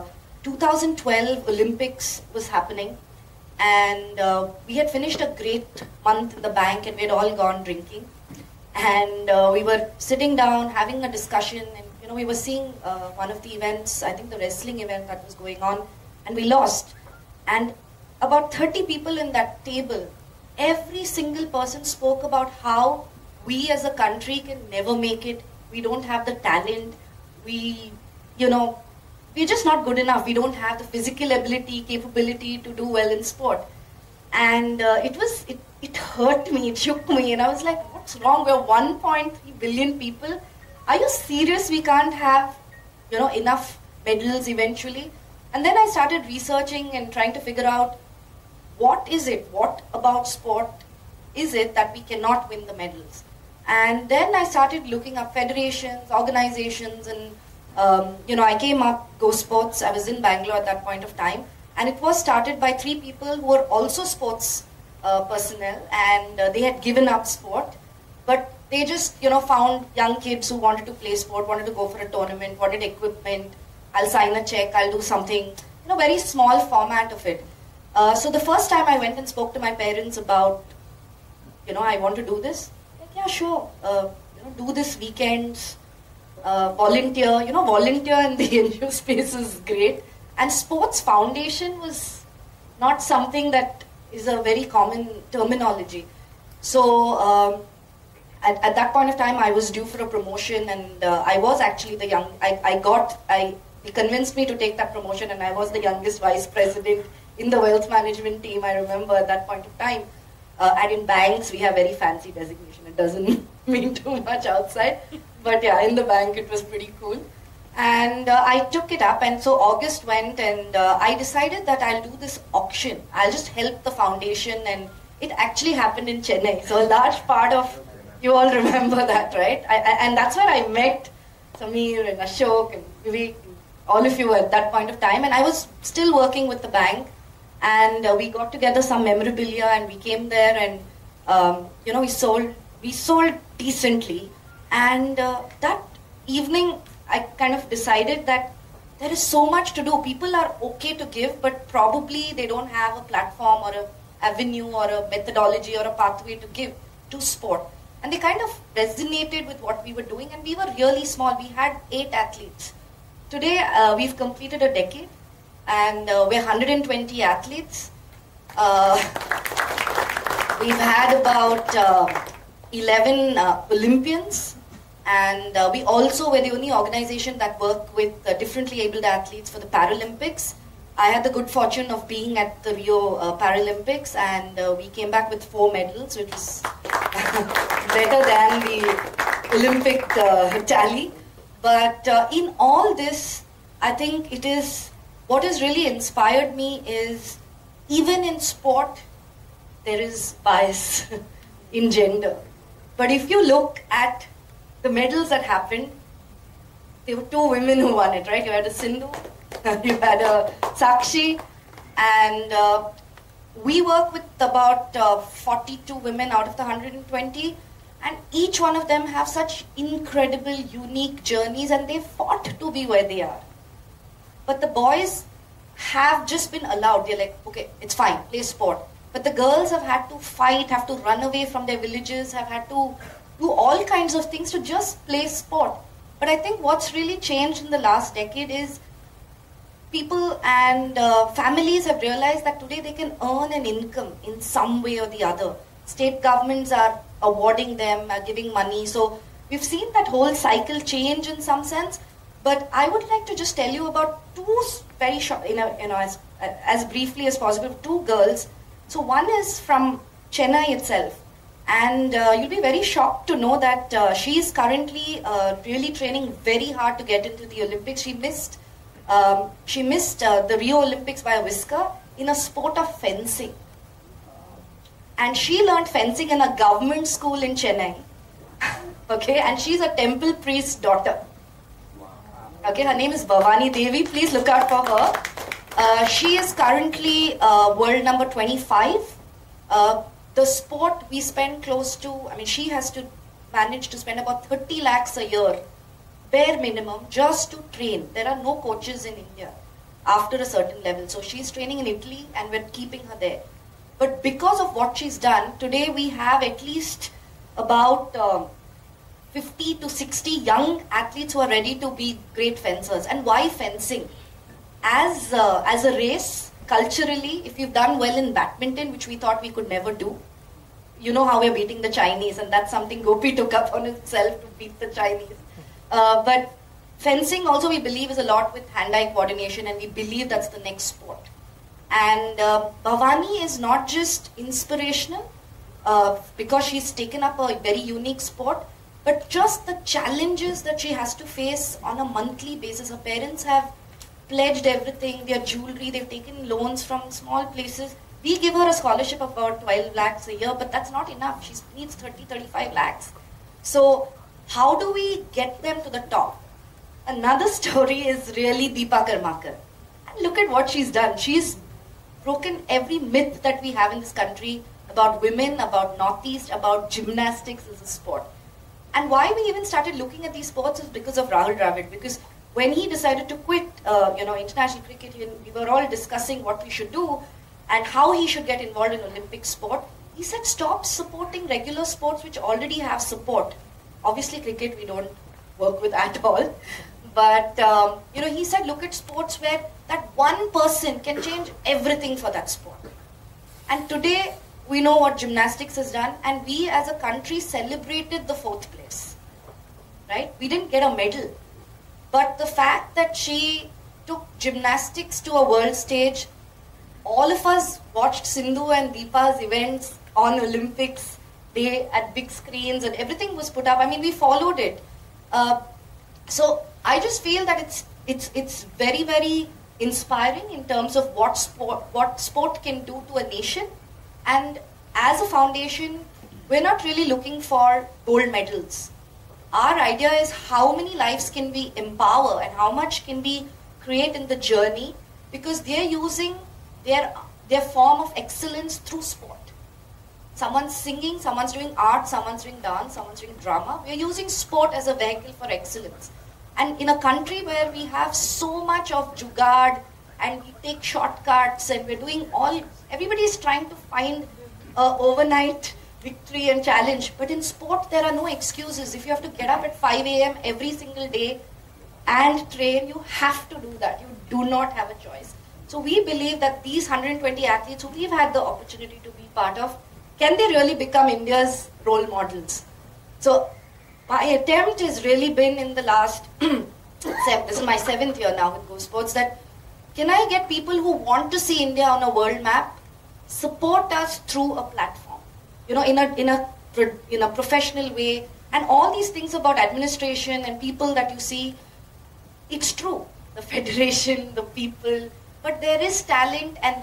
2012 Olympics was happening, and we had finished a great month in the bank, and we had all gone drinking, and we were sitting down having a discussion, and we were seeing one of the events, I think the wrestling event that was going on, and we lost. And about 30 people in that table, every single person spoke about how we as a country can never make it. We don't have the talent. We're just not good enough. We don't have the physical ability, capability to do well in sport. And it hurt me, it shook me, and I was like, what's wrong? We're 1.3 billion people. Are you serious? We can't have, enough medals eventually? And then I started researching and trying to figure out, what is it? What about sport is it that we cannot win the medals? And then I started looking up federations, organizations, and I came up Go Sports. I was in Bangalore at that point of time, and it was started by 3 people who were also sports personnel, and they had given up sport, but they just, found young kids who wanted to play sport, wanted to go for a tournament, wanted equipment. I'll sign a check, I'll do something, very small format of it. So the first time I went and spoke to my parents about, I want to do this. Like, yeah, sure. Do this weekends, volunteer. Volunteer in the NGO space is great. And sports foundation was not something that is a very common terminology. So at that point of time, I was due for a promotion, and I was actually the young. He convinced me to take that promotion, and I was the youngest vice president in the wealth management team. I remember at that point of time. And in banks, we have very fancy designation. It doesn't mean too much outside, but yeah, in the bank, it was pretty cool. And I took it up, and so August went, and I decided that I'll do this auction. I'll just help the foundation, and it actually happened in Chennai. So a large part of, you all remember that, right? And that's where I met Samir and Ashok and Vivek, and all of you at that point of time. And I was still working with the bank, and we got together some memorabilia, and we came there, and we sold decently. And that evening, I kind of decided that there is so much to do. People are okay to give, but probably they don't have a platform or an avenue or a methodology or a pathway to give to sport. And they kind of resonated with what we were doing, and we were really small. We had 8 athletes. Today, we've completed a decade, and we're 120 athletes. We've had about 11 Olympians. And we also were the only organization that worked with differently abled athletes for the Paralympics. I had the good fortune of being at the Rio Paralympics, and we came back with 4 medals, which was better than the Olympic tally. But in all this, I think what has really inspired me is, even in sport, there is bias in gender. But if you look at the medals that happened, there were 2 women who won it, right? You had a Sindhu, you had a Sakshi, and we work with about 42 women out of the 120, and each one of them have such incredible, unique journeys, and they fought to be where they are. But the boys have just been allowed. They're like, okay, it's fine, play sport. But the girls have had to fight, have to run away from their villages, have had to do all kinds of things to just play sport. But I think what's really changed in the last decade is people and families have realized that today they can earn an income in some way or the other. State governments are awarding them, are giving money. So we've seen that whole cycle change in some sense. But I would like to just tell you about 2 very short, as briefly as possible, 2 girls. So one is from Chennai itself. And you'll be very shocked to know that she is currently really training very hard to get into the Olympics. She missed the Rio Olympics by a whisker in a sport of fencing. And she learned fencing in a government school in Chennai. Okay, and she's a temple priest's daughter. Okay, her name is Bhavani Devi. Please look out for her. She is currently world number 25. The sport we spend close to, she has to manage to spend about 30 lakhs a year, bare minimum, just to train. There are no coaches in India after a certain level. So she's training in Italy, and we're keeping her there. But because of what she's done, today we have at least about 50 to 60 young athletes who are ready to be great fencers. And why fencing? As a race, culturally, if you've done well in badminton, which we thought we could never do, you know how we're beating the Chinese, and that's something Gopi took up on himself to beat the Chinese. But fencing also, we believe, is a lot with hand-eye coordination, and we believe that's the next sport. And Bhavani is not just inspirational because she's taken up a very unique sport, but just the challenges that she has to face on a monthly basis. Her parents have pledged everything, their jewelry, they've taken loans from small places. We give her a scholarship of about 12 lakhs a year, but that's not enough. She needs 35 lakhs. So how do we get them to the top? Another story is really Deepa Karmakar. And look at what she's done. She's broken every myth that we have in this country about women, about Northeast, about gymnastics as a sport. And why we even started looking at these sports is because of Rahul Dravid. Because when he decided to quit, international cricket, we were all discussing what we should do and how he should get involved in Olympic sport. He said, stop supporting regular sports which already have support. Obviously, cricket we don't work with at all. But, he said, look at sports where that one person can change everything for that sport. And today, we know what gymnastics has done, and we as a country celebrated the 4th place. Right? We didn't get a medal. But the fact that she took gymnastics to a world stage, all of us watched Sindhu and Deepa's events on Olympics Day at big screens, and everything was put up. I mean, we followed it. So I just feel that it's very, very inspiring in terms of what sport can do to a nation. And as a foundation, we're not really looking for gold medals. Our idea is how many lives can we empower and how much can we create in the journey, because they're using their form of excellence through sport. Someone's singing, someone's doing art, someone's doing dance, someone's doing drama. We're using sport as a vehicle for excellence. And in a country where we have so much of jugaad and we take shortcuts and we're doing everybody is trying to find an overnight victory and challenge. But in sport, there are no excuses. If you have to get up at 5 a.m. every single day and train, you have to do that. You do not have a choice. So we believe that these 120 athletes who we've had the opportunity to be part of, can they really become India's role models? So my attempt has really been in the last, this is my 7th year now with Go Sports, that can I get people who want to see India on a world map, support us through a platform, in a professional way, and all these things about administration and people that you see, it's true. The federation, the people, but there is talent and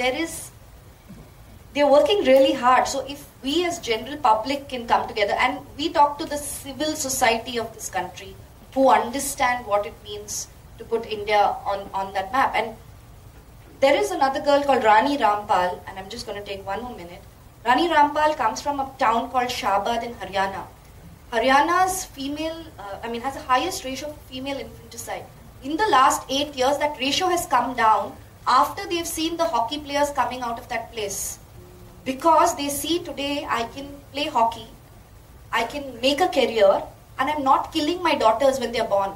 they're working really hard. So if we as general public can come together and we talk to the civil society of this country who understand what it means to put India on that map. And there is another girl called Rani Rampal, and I'm just going to take one more minute. Rani Rampal comes from a town called Shabad in Haryana. Haryana's has the highest ratio of female infanticide. In the last 8 years, that ratio has come down after they've seen the hockey players coming out of that place. Because they see today, I can play hockey, I can make a career, and I'm not killing my daughters when they're born.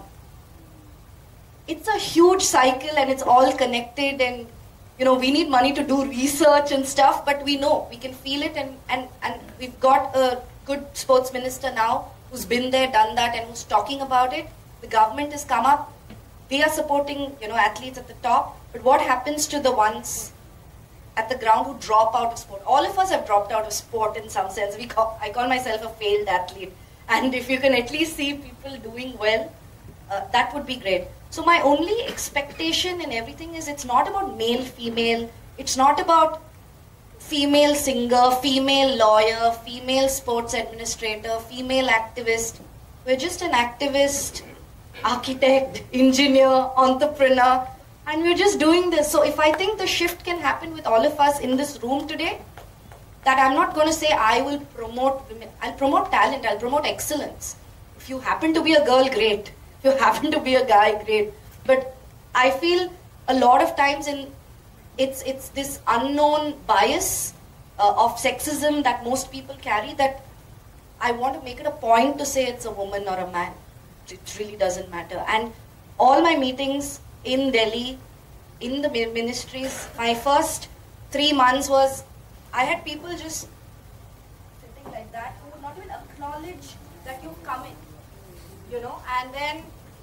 It's a huge cycle and it's all connected, and we need money to do research and stuff, but we know, we can feel it, and we've got a good sports minister now who's been there, done that, and who's talking about it. The government has come up. They are supporting, athletes at the top. But what happens to the ones at the ground who drop out of sport? All of us have dropped out of sport in some sense. I call myself a failed athlete. And if you can at least see people doing well, that would be great. So my only expectation in everything is it's not about male, female. It's not about female singer, female lawyer, female sports administrator, female activist. We're just an activist, architect, engineer, entrepreneur, and we're just doing this. So if I think the shift can happen with all of us in this room today, that I'm not going to say I will promote women. I'll promote talent, I'll promote excellence. If you happen to be a girl, great. If you happen to be a guy, great. But I feel a lot of times it's this unknown bias of sexism that most people carry, that I want to make it a point to say it's a woman or a man. It really doesn't matter. And all my meetings in Delhi, in the ministries, my first 3 months was, I had people just sitting like that who would not even acknowledge that you've come in, and then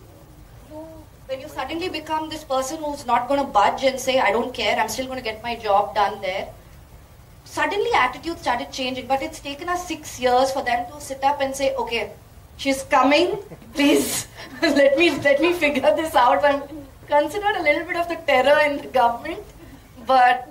when you suddenly become this person who's not going to budge and say, I don't care, I'm still going to get my job done there, suddenly attitudes started changing. But it's taken us 6 years for them to sit up and say, okay, she's coming, please, let me figure this out. I'm considered a little bit of the terror in the government, but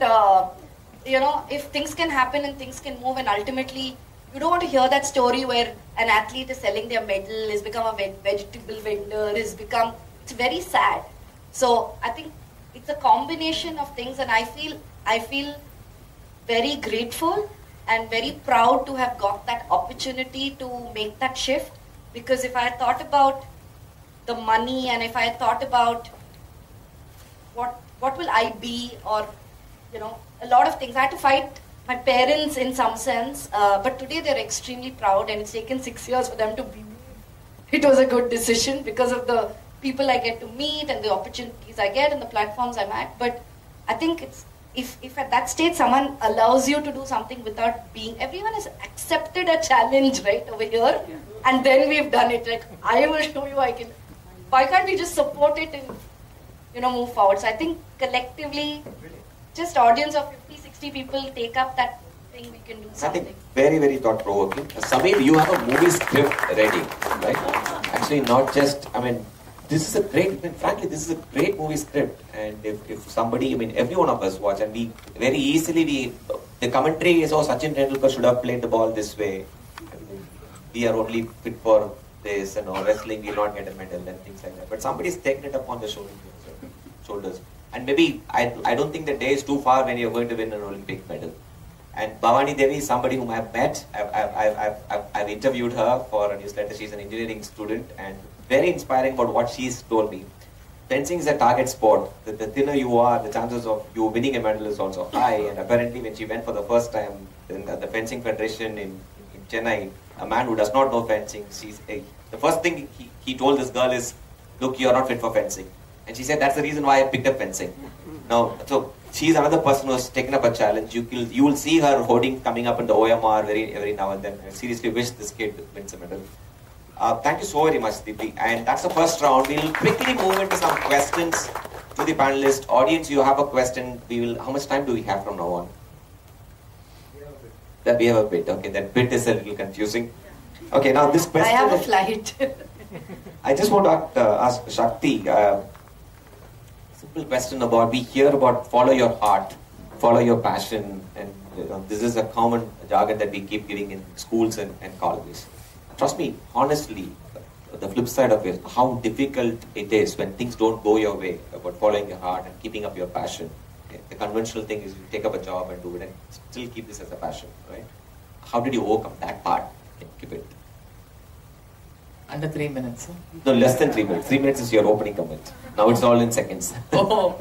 if things can happen and things can move, and ultimately you don't want to hear that story where an athlete is selling their medal, has become a vegetable vendor, it's very sad. So I think it's a combination of things, and I feel very grateful and very proud to have got that opportunity to make that shift. Because if I had thought about the money and if I had thought about what will I be, or a lot of things, I had to fight my parents in some sense, but today they're extremely proud, and it's taken 6 years for them to believe it was a good decision because of the people I get to meet and the opportunities I get and the platforms I'm at. But I think it's, if at that stage someone allows you to do something without being, everyone has accepted a challenge right over here, and then we've done it. Like, I will show you I can. Why can't we just support it and move forward? So I think collectively, just audience of 50, 60 people take up that thing, we can do something. I think very, very thought-provoking. Samir, you have a movie script ready, right? Actually, not just, this is a great, frankly, this is a great movie script. And if somebody, every one of us watch, and we very easily, the commentary is, oh, Sachin Tendulkar should have played the ball this way. We are only fit for this, wrestling, we will not get a medal and things like that. But somebody's taken it upon the shoulders. And maybe, I don't think the day is too far when you're going to win an Olympic medal. And Bhavani Devi is somebody whom I've met. I've interviewed her for a newsletter. She's an engineering student, and very inspiring about what she's told me. Fencing is a target sport. The thinner you are, the chances of you winning a medal is also high. And apparently when she went for the first time in the Fencing Federation in Chennai, a man who does not know fencing, the first thing he told this girl is, look, you're not fit for fencing. And she said, that's the reason why I picked up fencing. Now, so she's another person who has taken up a challenge. You will see her hoarding coming up in the OMR every now and then. I seriously wish this kid wins a medal. Thank you so very much, Deepti. And that's the first round. We'll quickly move into some questions to the panelists. Audience, you have a question. How much time do we have from now on? We have a bit. Okay, that bit is a little confusing. Okay, now this question. I have a flight. I just want to ask Shakti. Simple question about, we hear about follow your heart, follow your passion, and this is a common jargon that we keep giving in schools and colleges. Trust me, honestly, the flip side of it, how difficult it is when things don't go your way about following your heart and keeping up your passion. Okay? The conventional thing is you take up a job and do it and still keep this as a passion, right? How did you overcome that part and keep it? Under 3 minutes. Huh? No, less than 3 minutes. 3 minutes is your opening comment. Now it's all in seconds. Oh.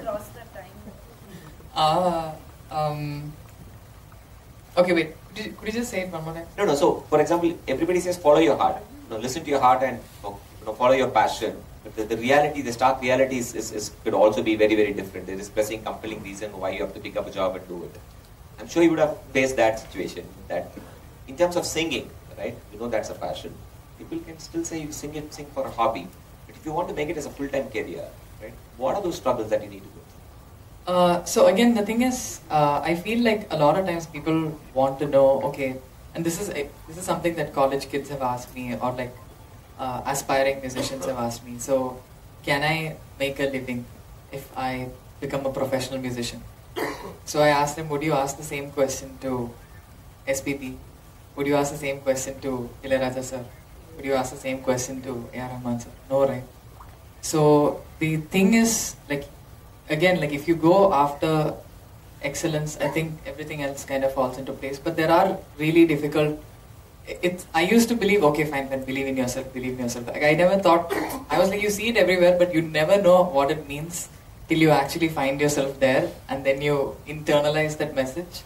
Okay, wait. Could you just say it one more time? No. So, for example, everybody says follow your heart. Listen to your heart and follow your passion. But the reality, the stark reality could also be very, very different. There is pressing, compelling reason why you have to pick up a job and do it. I'm sure you would have faced that situation. That in terms of singing, right? That's a passion. People can still say you sing for a hobby. But if you want to make it as a full-time career, right? What are those struggles that you need to go through? So again, the thing is, I feel like a lot of times people want to know, okay, and this is something that college kids have asked me, or like aspiring musicians have asked me. So, can I make a living if I become a professional musician? So I asked them, would you ask the same question to SPP? Would you ask the same question to Ilayaraja sir? Would you ask the same question to A.R. Rahman sir? No, right? So the thing is, again, if you go after excellence, I think everything else kind of falls into place. But there are really difficult. I used to believe, okay, fine, believe in yourself. I never thought. I was like, you see it everywhere, but you never know what it means till you actually find yourself there, and then you internalize that message.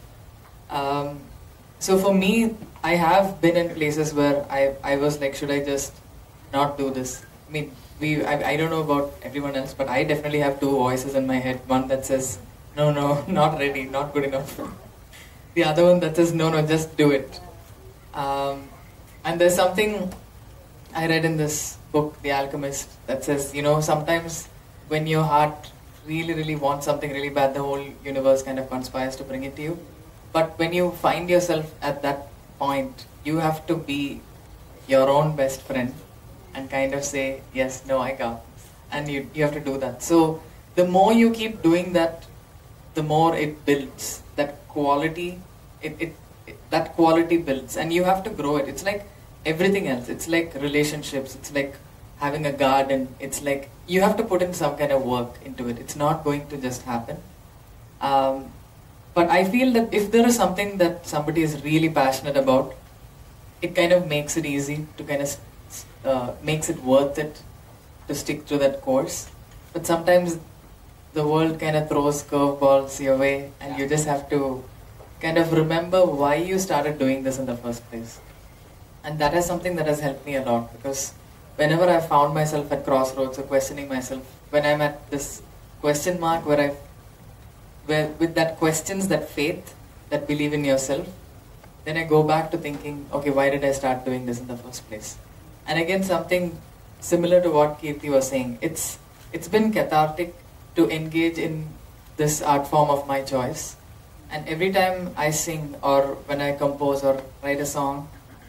So for me, I have been in places where I was like, should I just not do this? I mean, I don't know about everyone else, but I definitely have two voices in my head. One that says, no, not ready, not good enough. The other one that says, no, just do it. And there's something I read in this book, The Alchemist, that says, sometimes when your heart really, really wants something really bad, the whole universe kind of conspires to bring it to you. But when you find yourself at that point, you have to be your own best friend and kind of say, yes, no, I got this. And you have to do that. So the more you keep doing that, the more it builds. That quality, that quality builds. And you have to grow it. It's like everything else. It's like relationships. It's like having a garden. It's like you have to put in some kind of work into it. It's not going to just happen. But I feel that if there is something that somebody is really passionate about, it kind of makes it easy to kind of makes it worth it to stick to that course. But sometimes the world kind of throws curveballs your way, and you just have to kind of remember why you started doing this in the first place. And that is something that has helped me a lot, because whenever I found myself at crossroads or questioning myself, when I'm at this question mark where with that questions, that faith, that believe in yourself, then I go back to thinking, okay, why did I start doing this in the first place? And again, something similar to what Kirti was saying, it's been cathartic to engage in this art form of my choice. And every time I sing or when I compose or write a song,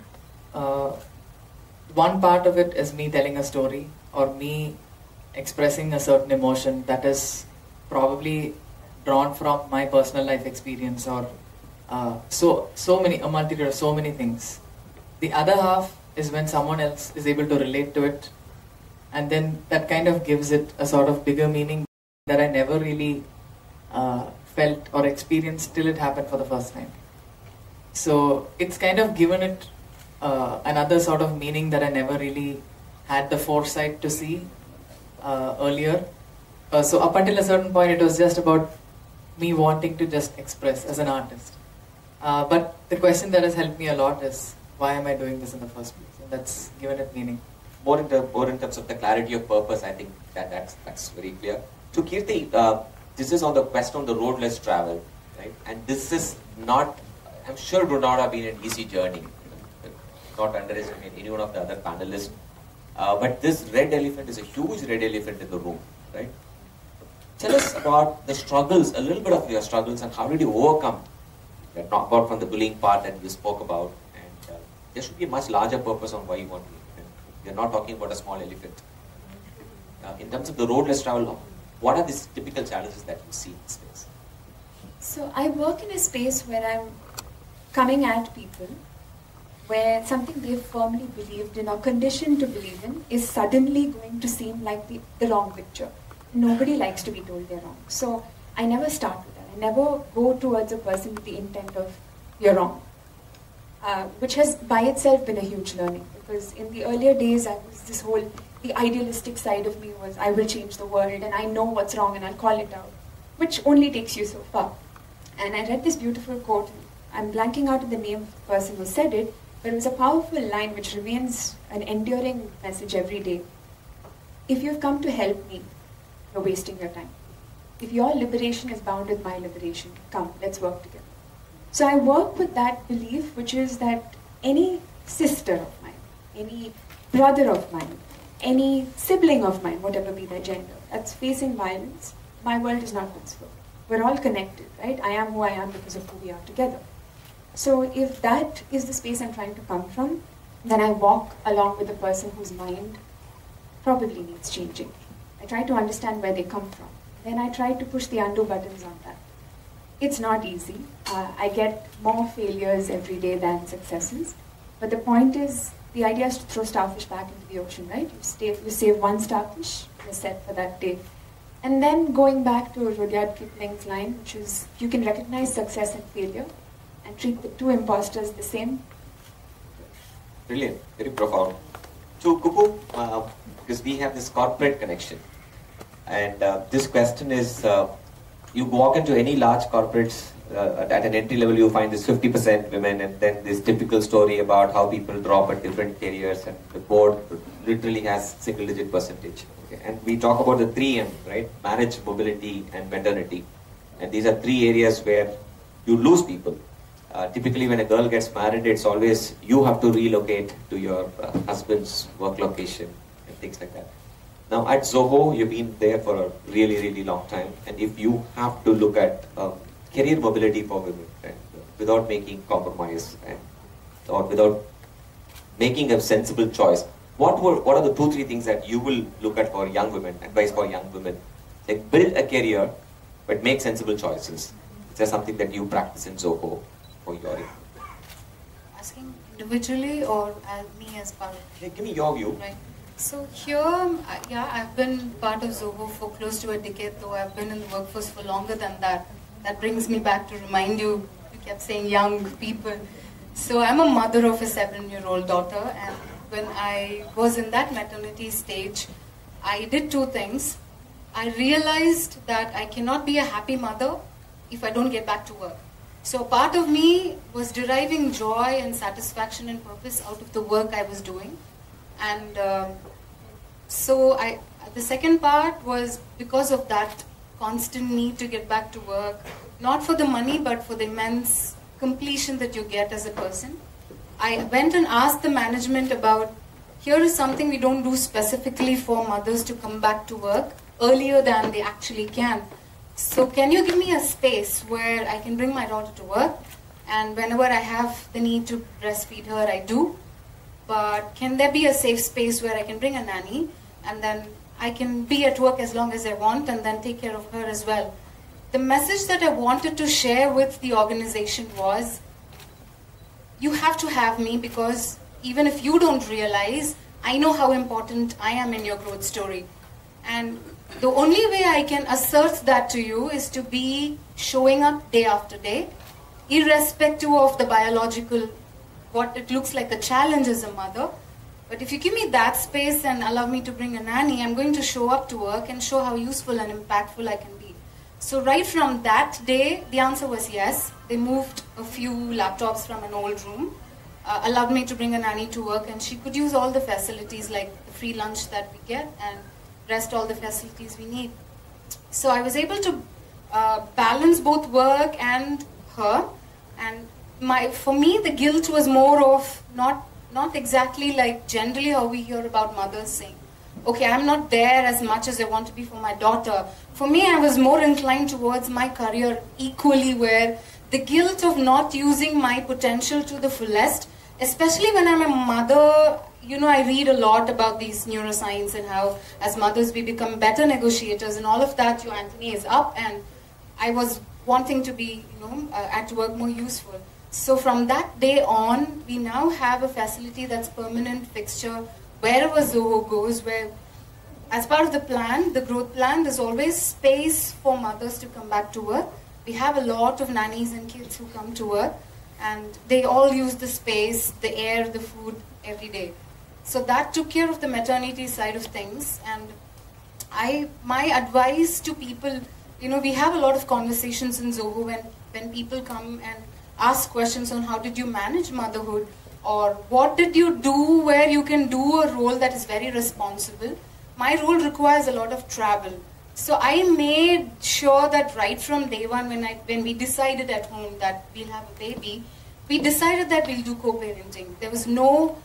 one part of it is me telling a story or me expressing a certain emotion that is probably drawn from my personal life experience or a multitude of so many things. The other half is when someone else is able to relate to it, and then that kind of gives it a sort of bigger meaning that I never really felt or experienced till it happened for the first time. So it's kind of given it another sort of meaning that I never really had the foresight to see earlier. So up until a certain point, it was just about me wanting to just express as an artist. But the question that has helped me a lot is, why am I doing this in the first place? And that's given it meaning. More in terms of the clarity of purpose, I think that's very clear. To Kirti, this is on the quest on the road less travel, right? And this is not, I'm sure it would not have been an easy journey. Not underestimate any one of the other panelists. But this red elephant is a huge red elephant in the room, right? Tell us about the struggles, a little bit of your struggles, and how did you overcome that, not apart from the bullying part that you spoke about. And there should be a much larger purpose on why you want to be. You're not talking about a small elephant. In terms of the road less travel, what are these typical challenges that you see in this space? So I work in a space where I'm coming at people where something they've firmly believed in or conditioned to believe in is suddenly going to seem like the wrong picture. Nobody likes to be told they're wrong. So I never start with that. I never go towards a person with the intent of, you're wrong. Which has by itself been a huge learning, because in the earlier days I was the idealistic side of me was, I will change the world and I know what's wrong and I'll call it out, which only takes you so far. And I read this beautiful quote, I'm blanking out on the name of the person who said it, but it was a powerful line which remains an enduring message every day. If you've come to help me, you're wasting your time. If your liberation is bound with my liberation, come, let's work together. So I work with that belief, which is that any sister of mine, any brother of mine, any sibling of mine, whatever be their gender, that's facing violence, my world is not peaceful. We're all connected, right? I am who I am because of who we are together. So if that is the space I'm trying to come from, then I walk along with the person whose mind probably needs changing. I try to understand where they come from. Then I try to push the undo buttons on that. It's not easy. I get more failures every day than successes. But the point is, the idea is to throw starfish back into the ocean, right? You save one starfish, you're set for that day. And then going back to Rudyard Kipling's line, which is, you can recognize success and failure and treat the two imposters the same. Brilliant, very profound. To Kupu, because we have this corporate connection. And this question is, you walk into any large corporates, at an entry level you find this 50% women, and then this typical story about how people drop at different careers, and the board literally has single-digit percentage. Okay? And we talk about the 3M, right? Marriage, mobility, and maternity. And these are 3 areas where you lose people. Typically when a girl gets married, it's always you have to relocate to your husband's work location and things like that. Now at Zoho, you've been there for a really, really long time, and if you have to look at career mobility for women, and without making compromise or without making a sensible choice, what are the 2-3 things that you will look at for young women, advice for young women? Like build a career, but make sensible choices. Is there something that you practice in Zoho for your Asking individually or me as part of it? Give me your view. Right. So here, yeah, I've been part of Zoho for close to a decade, though I've been in the workforce for longer than that. that brings me back to remind you, you kept saying young people. So I'm a mother of a 7-year-old daughter, and when I was in that maternity stage, I did two things. I realized that I cannot be a happy mother if I don't get back to work. So part of me was deriving joy and satisfaction and purpose out of the work I was doing. And the second part was because of that constant need to get back to work, not for the money, but for the immense completion that you get as a person. I went and asked the management about, here is something we don't do specifically for mothers to come back to work earlier than they actually can. So can you give me a space where I can bring my daughter to work, and whenever I have the need to breastfeed her, I do. But can there be a safe space where I can bring a nanny, and then I can be at work as long as I want and then take care of her as well? The message that I wanted to share with the organization was, you have to have me, because even if you don't realize, I know how important I am in your growth story. And the only way I can assert that to you is to be showing up day after day, irrespective of the biological, what it looks like a challenge as a mother. But if you give me that space and allow me to bring a nanny, I'm going to show up to work and show how useful and impactful I can be. So right from that day, the answer was yes. They moved a few laptops from an old room, allowed me to bring a nanny to work, and she could use all the facilities like the free lunch that we get and rest all the facilities we need. So I was able to balance both work and her. And for me, the guilt was more of not exactly like generally how we hear about mothers saying, okay, I'm not there as much as I want to be for my daughter. For me, I was more inclined towards my career equally, where the guilt of not using my potential to the fullest, especially when I'm a mother. You know, I read a lot about these neuroscience and how as mothers we become better negotiators and all of that. Your Anthony is up, and I was wanting to be, at work more useful. So from that day on, we now have a facility that's permanent fixture wherever Zoho goes, where as part of the plan, the growth plan, there's always space for mothers to come back to work. We have a lot of nannies and kids who come to work, and they all use the space, the air, the food every day. So that took care of the maternity side of things. And my advice to people, we have a lot of conversations in Zoho when people come and ask questions on how did you manage motherhood, or what did you do where you can do a role that is very responsible. My role requires a lot of travel. So I made sure that right from day one, when we decided at home that we'll have a baby, we decided that we'll do co-parenting. There was no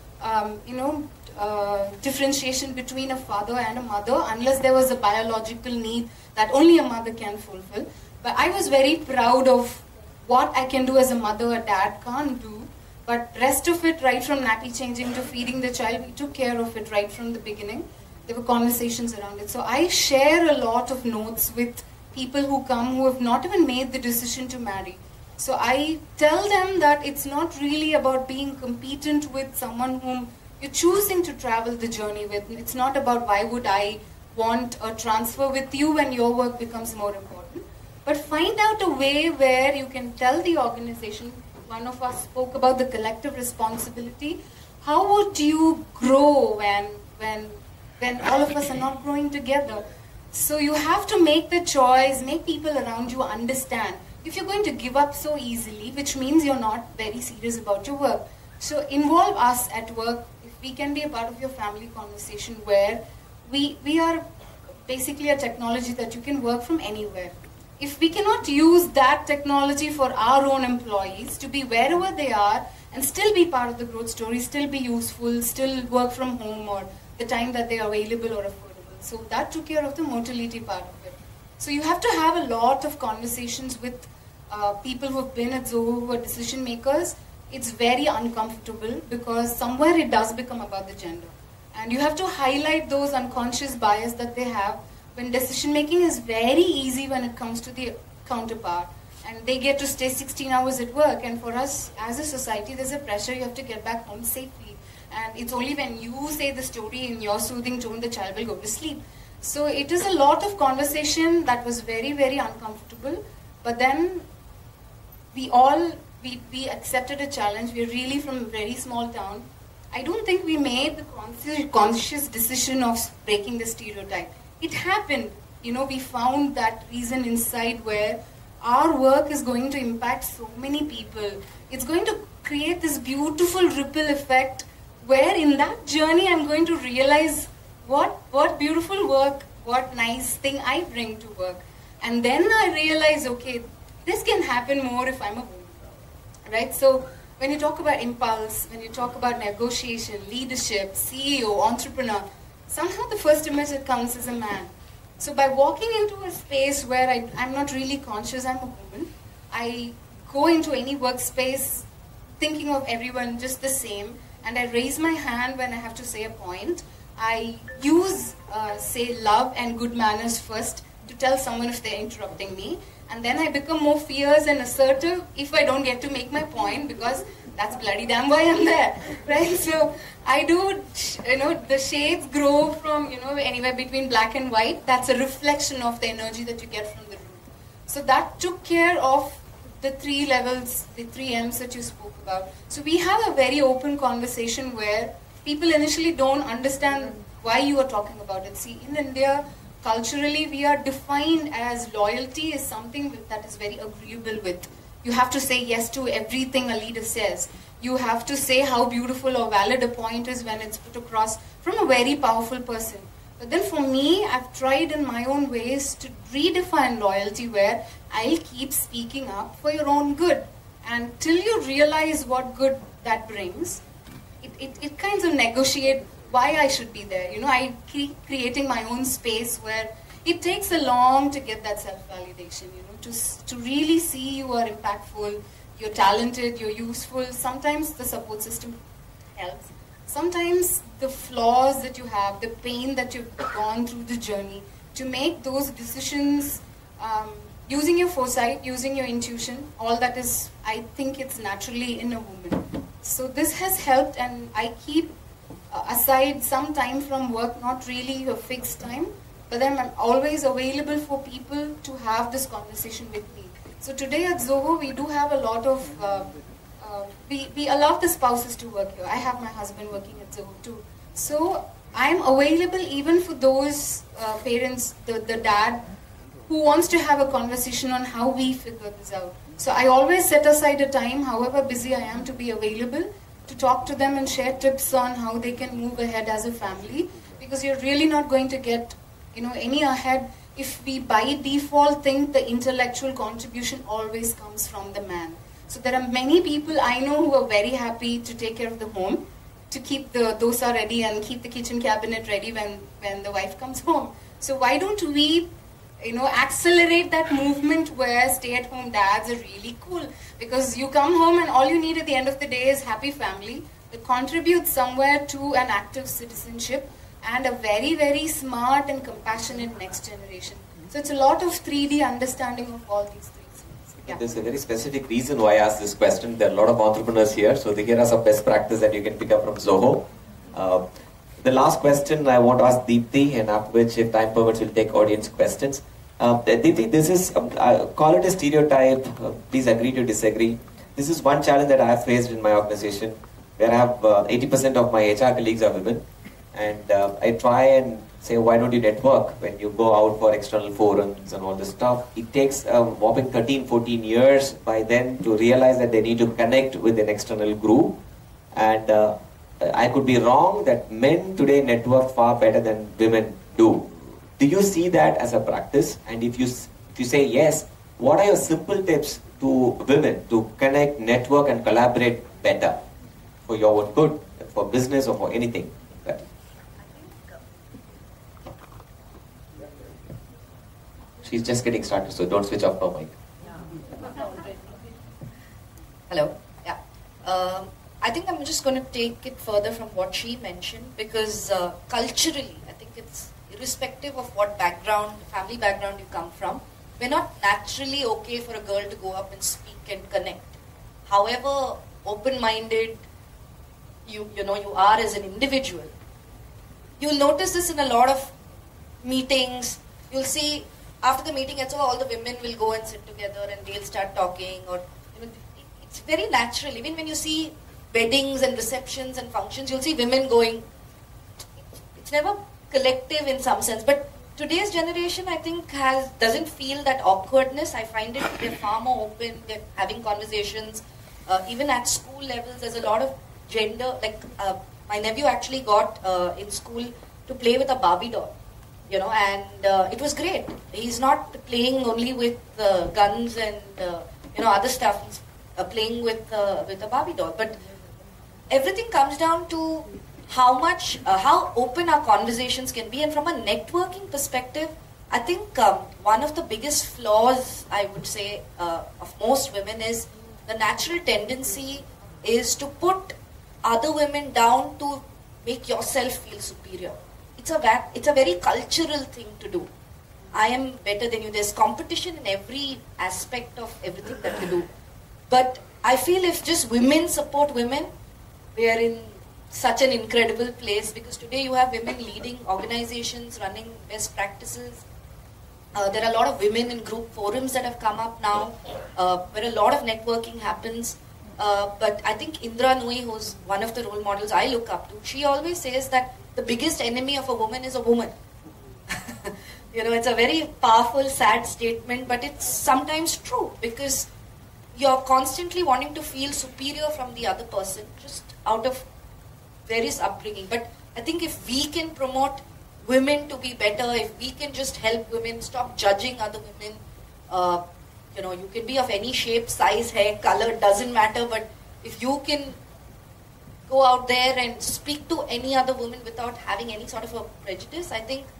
differentiation between a father and a mother, unless there was a biological need that only a mother can fulfill. But I was very proud of what I can do as a mother, a dad can't do. But rest of it, right from nappy changing to feeding the child, we took care of it right from the beginning. There were conversations around it. So I share a lot of notes with people who come who have not even made the decision to marry. So I tell them that it's not really about being competent with someone whom you're choosing to travel the journey with. It's not about why would I want a transfer with you when your work becomes more important. But find out a way where you can tell the organization, one of us spoke about the collective responsibility. How would you grow when all of us are not growing together? So you have to make the choice, make people around you understand. If you're going to give up so easily, which means you're not very serious about your work. So involve us at work. If we can be a part of your family conversation, where we are basically a technology that you can work from anywhere. If we cannot use that technology for our own employees to be wherever they are and still be part of the growth story, still be useful, still work from home or the time that they are available or affordable. So that took care of the motility part of it. So you have to have a lot of conversations with people who have been at Zoho, who are decision makers. It's very uncomfortable because somewhere it does become about the gender. And you have to highlight those unconscious bias that they have when decision making is very easy when it comes to the counterpart. And they get to stay 16 hours at work. And for us as a society, there's a pressure you have to get back home safely. And it's only when you say the story in your soothing tone, the child will go to sleep. So it is a lot of conversation that was very, very uncomfortable. But then we accepted a challenge. We're really from a very small town. I don't think we made the conscious decision of breaking the stereotype. It happened. We found that reason inside where our work is going to impact so many people. It's going to create this beautiful ripple effect where in that journey I'm going to realize what beautiful work, what nice thing I bring to work. And then I realize, okay, this can happen more if I'm a woman. Right? So when you talk about impulse, when you talk about negotiation, leadership, CEO, entrepreneur, somehow the first image that comes is a man. So by walking into a space where I'm not really conscious I'm a woman, I go into any workspace thinking of everyone just the same, and I raise my hand when I have to say a point. I use, say, love and good manners first to tell someone if they're interrupting me, and then I become more fierce and assertive if I don't get to make my point, because that's bloody damn why I'm there, right? So I do, the shades grow from, anywhere between black and white. That's a reflection of the energy that you get from the room. So that took care of the 3 levels, the 3 M's that you spoke about. So we have a very open conversation where people initially don't understand why you are talking about it. See, in India, culturally, we are defined as loyalty is something that is very agreeable with. You have to say yes to everything a leader says. You have to say how beautiful or valid a point is when it's put across from a very powerful person. But then for me, I've tried in my own ways to redefine loyalty where I'll keep speaking up for your own good. And till you realize what good that brings, it kind of negotiate why I should be there. I keep creating my own space where it takes a long to get that self-validation, to really see you are impactful, you're talented, you're useful. Sometimes the support system helps. Sometimes the flaws that you have, the pain that you've gone through the journey, to make those decisions using your foresight, using your intuition, all that is, I think it's naturally in a woman. So this has helped, and I keep aside some time from work, not really a fixed time, but then I'm always available for people to have this conversation with me. So today at Zoho, we do have a lot of, we allow the spouses to work here. I have my husband working at Zoho too. So I'm available even for those parents, the dad, who wants to have a conversation on how we figure this out. So I always set aside a time, however busy I am, to be available, to talk to them and share tips on how they can move ahead as a family, because you're really not going to get any ahead if we by default think the intellectual contribution always comes from the man. So there are many people I know who are very happy to take care of the home, to keep the dosa ready and keep the kitchen cabinet ready when the wife comes home. So why don't we accelerate that movement where stay-at-home dads are really cool, because you come home and all you need at the end of the day is happy family that contributes somewhere to an active citizenship and a very, very smart and compassionate next generation. So it's a lot of 3D understanding of all these things. Yeah. There's a very specific reason why I asked this question. There are a lot of entrepreneurs here, so here are some best practice that you can pick up from Zoho. The last question I want to ask Deepthi, and after which, if time permits, we'll take audience questions. Deepthi, this is, call it a stereotype, please agree to disagree. This is one challenge that I have faced in my organization, where I have 80% of my HR colleagues are women. And I try and say, why don't you network when you go out for external forums and all this stuff? It takes a whopping 13, 14 years by then to realize that they need to connect with an external group. And I could be wrong that men today network far better than women do. Do you see that as a practice? And if you say yes, what are your simple tips to women to connect, network and collaborate better for your own good, for business or for anything? She's just getting started, so don't switch off her mic. Hello. Yeah. I think I'm just going to take it further from what she mentioned, because culturally, I think it's irrespective of what background, family background you come from, we're not naturally okay for a girl to go up and speak and connect. However open-minded you are as an individual, you'll notice this in a lot of meetings. You'll see after the meeting ends over, all the women will go and sit together and they'll start talking, or it's very natural. Even when you see weddings and receptions and functions, you'll see women going. It's never collective in some sense, but today's generation, I think, doesn't feel that awkwardness. I find it they're far more open. They're having conversations. Even at school levels, there's a lot of gender. My nephew actually got in school to play with a Barbie doll, and it was great. He's not playing only with guns and other stuff. He's playing with a Barbie doll. But everything comes down to how open our conversations can be. And from a networking perspective, I think one of the biggest flaws, I would say, of most women is the natural tendency is to put other women down to make yourself feel superior. It's a very cultural thing to do. I am better than you. There's competition in every aspect of everything that we do. But I feel if just women support women, we are in such an incredible place, because today you have women leading organizations, running best practices. There are a lot of women in group forums that have come up now, where a lot of networking happens. But I think Indra Nui, who's one of the role models I look up to, she always says that the biggest enemy of a woman is a woman. It's a very powerful, sad statement, but it's sometimes true, because you're constantly wanting to feel superior from the other person, just out of various upbringing. But I think if we can promote women to be better, if we can just help women stop judging other women, you can be of any shape, size, hair, color, doesn't matter, but if you can go out there and speak to any other woman without having any sort of a prejudice, I think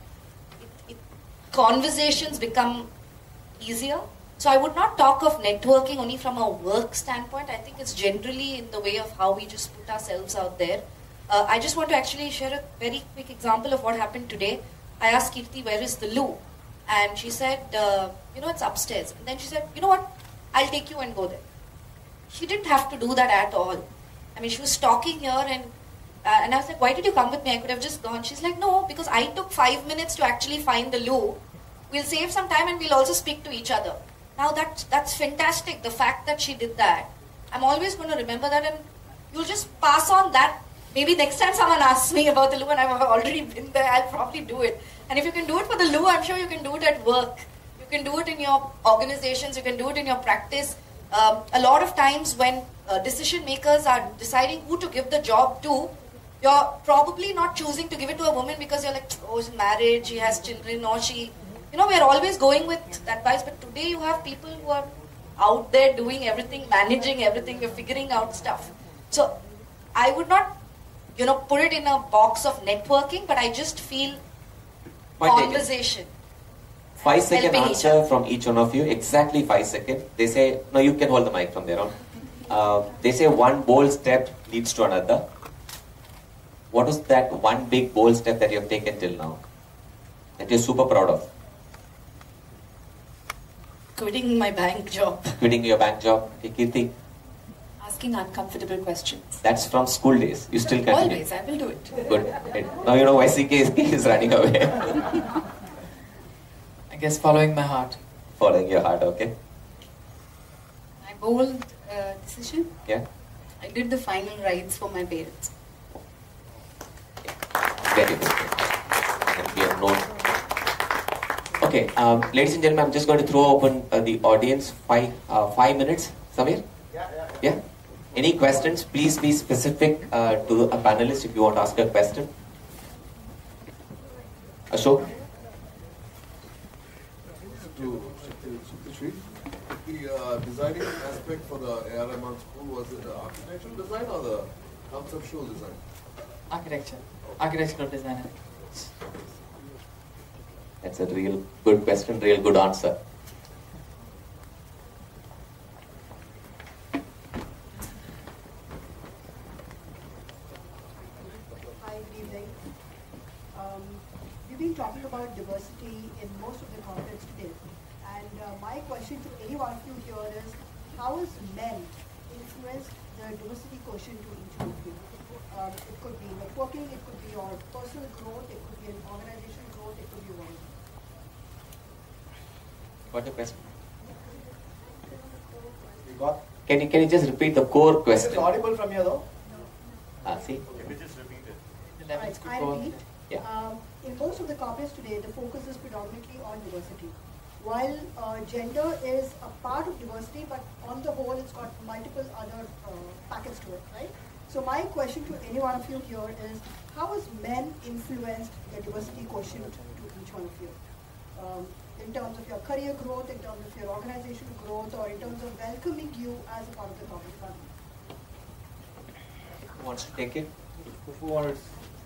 conversations become easier. So I would not talk of networking only from a work standpoint. I think it's generally in the way of how we just put ourselves out there. I just want to actually share a very quick example of what happened today. I asked Kirti, where is the loo? And she said, it's upstairs. And then she said, you know what, I'll take you and go there. She didn't have to do that at all. I mean, she was talking here, and I was like, why did you come with me? I could have just gone. She's like, no, because I took 5 minutes to actually find the loo. We'll save some time and we'll also speak to each other. Now that's fantastic, the fact that she did that. I'm always going to remember that, and you'll just pass on that. Maybe next time someone asks me about the loo and I've already been there, I'll probably do it. And if you can do it for the loo, I'm sure you can do it at work. You can do it in your organizations, you can do it in your practice. A lot of times when decision makers are deciding who to give the job to, you're probably not choosing to give it to a woman because you're like, oh, she's married, she has children, or she... we're always going with that bias, but today you have people who are out there doing everything, managing everything, we're figuring out stuff. So I would not, put it in a box of networking, but I just feel conversation. 5-second answer from each one of you, exactly 5 seconds. They say, no, you can hold the mic from there on. They say one bold step leads to another. What is that one big bold step that you have taken till now that you're super proud of? Quitting my bank job. Quitting your bank job. Okay, Kirti? Asking uncomfortable questions. That's from school days. You still continue? Always, I will do it. Good. Now you know why CK is running away. I guess following my heart. Following your heart, okay. My bold decision? Yeah. I did the final rites for my parents. Very good. And we have known. Okay, ladies and gentlemen, I'm just going to throw open the audience 5 minutes. Samir? Yeah? Any questions? Please be specific to a panelist if you want to ask a question. Ashok? To Shri, the designing aspect for the ARMR school, was it the architectural design or the conceptual design? Architecture. Architectural designer. That's a real good question, real good answer. Hi, good evening. We've been talking about diversity in most of the conference today. And my question to any one of you here is, how has men influenced the diversity quotient to each one of you? It could be networking, it could be your personal growth, it could be an organizational growth, it could be whatever. What the question? Can you just repeat the core question? Is it audible from here though? See? Can we just repeat it? Right, I repeat. Yeah. In most of the corporates today, the focus is predominantly on diversity. While gender is a part of diversity, but on the whole, it's got multiple other packets to it, right? So my question to any one of you here is, how has men influenced the diversity quotient to each one of you? In terms of your career growth, in terms of your organizational growth, or in terms of welcoming you as a part of the corporate family? Who wants to take it? Who wants?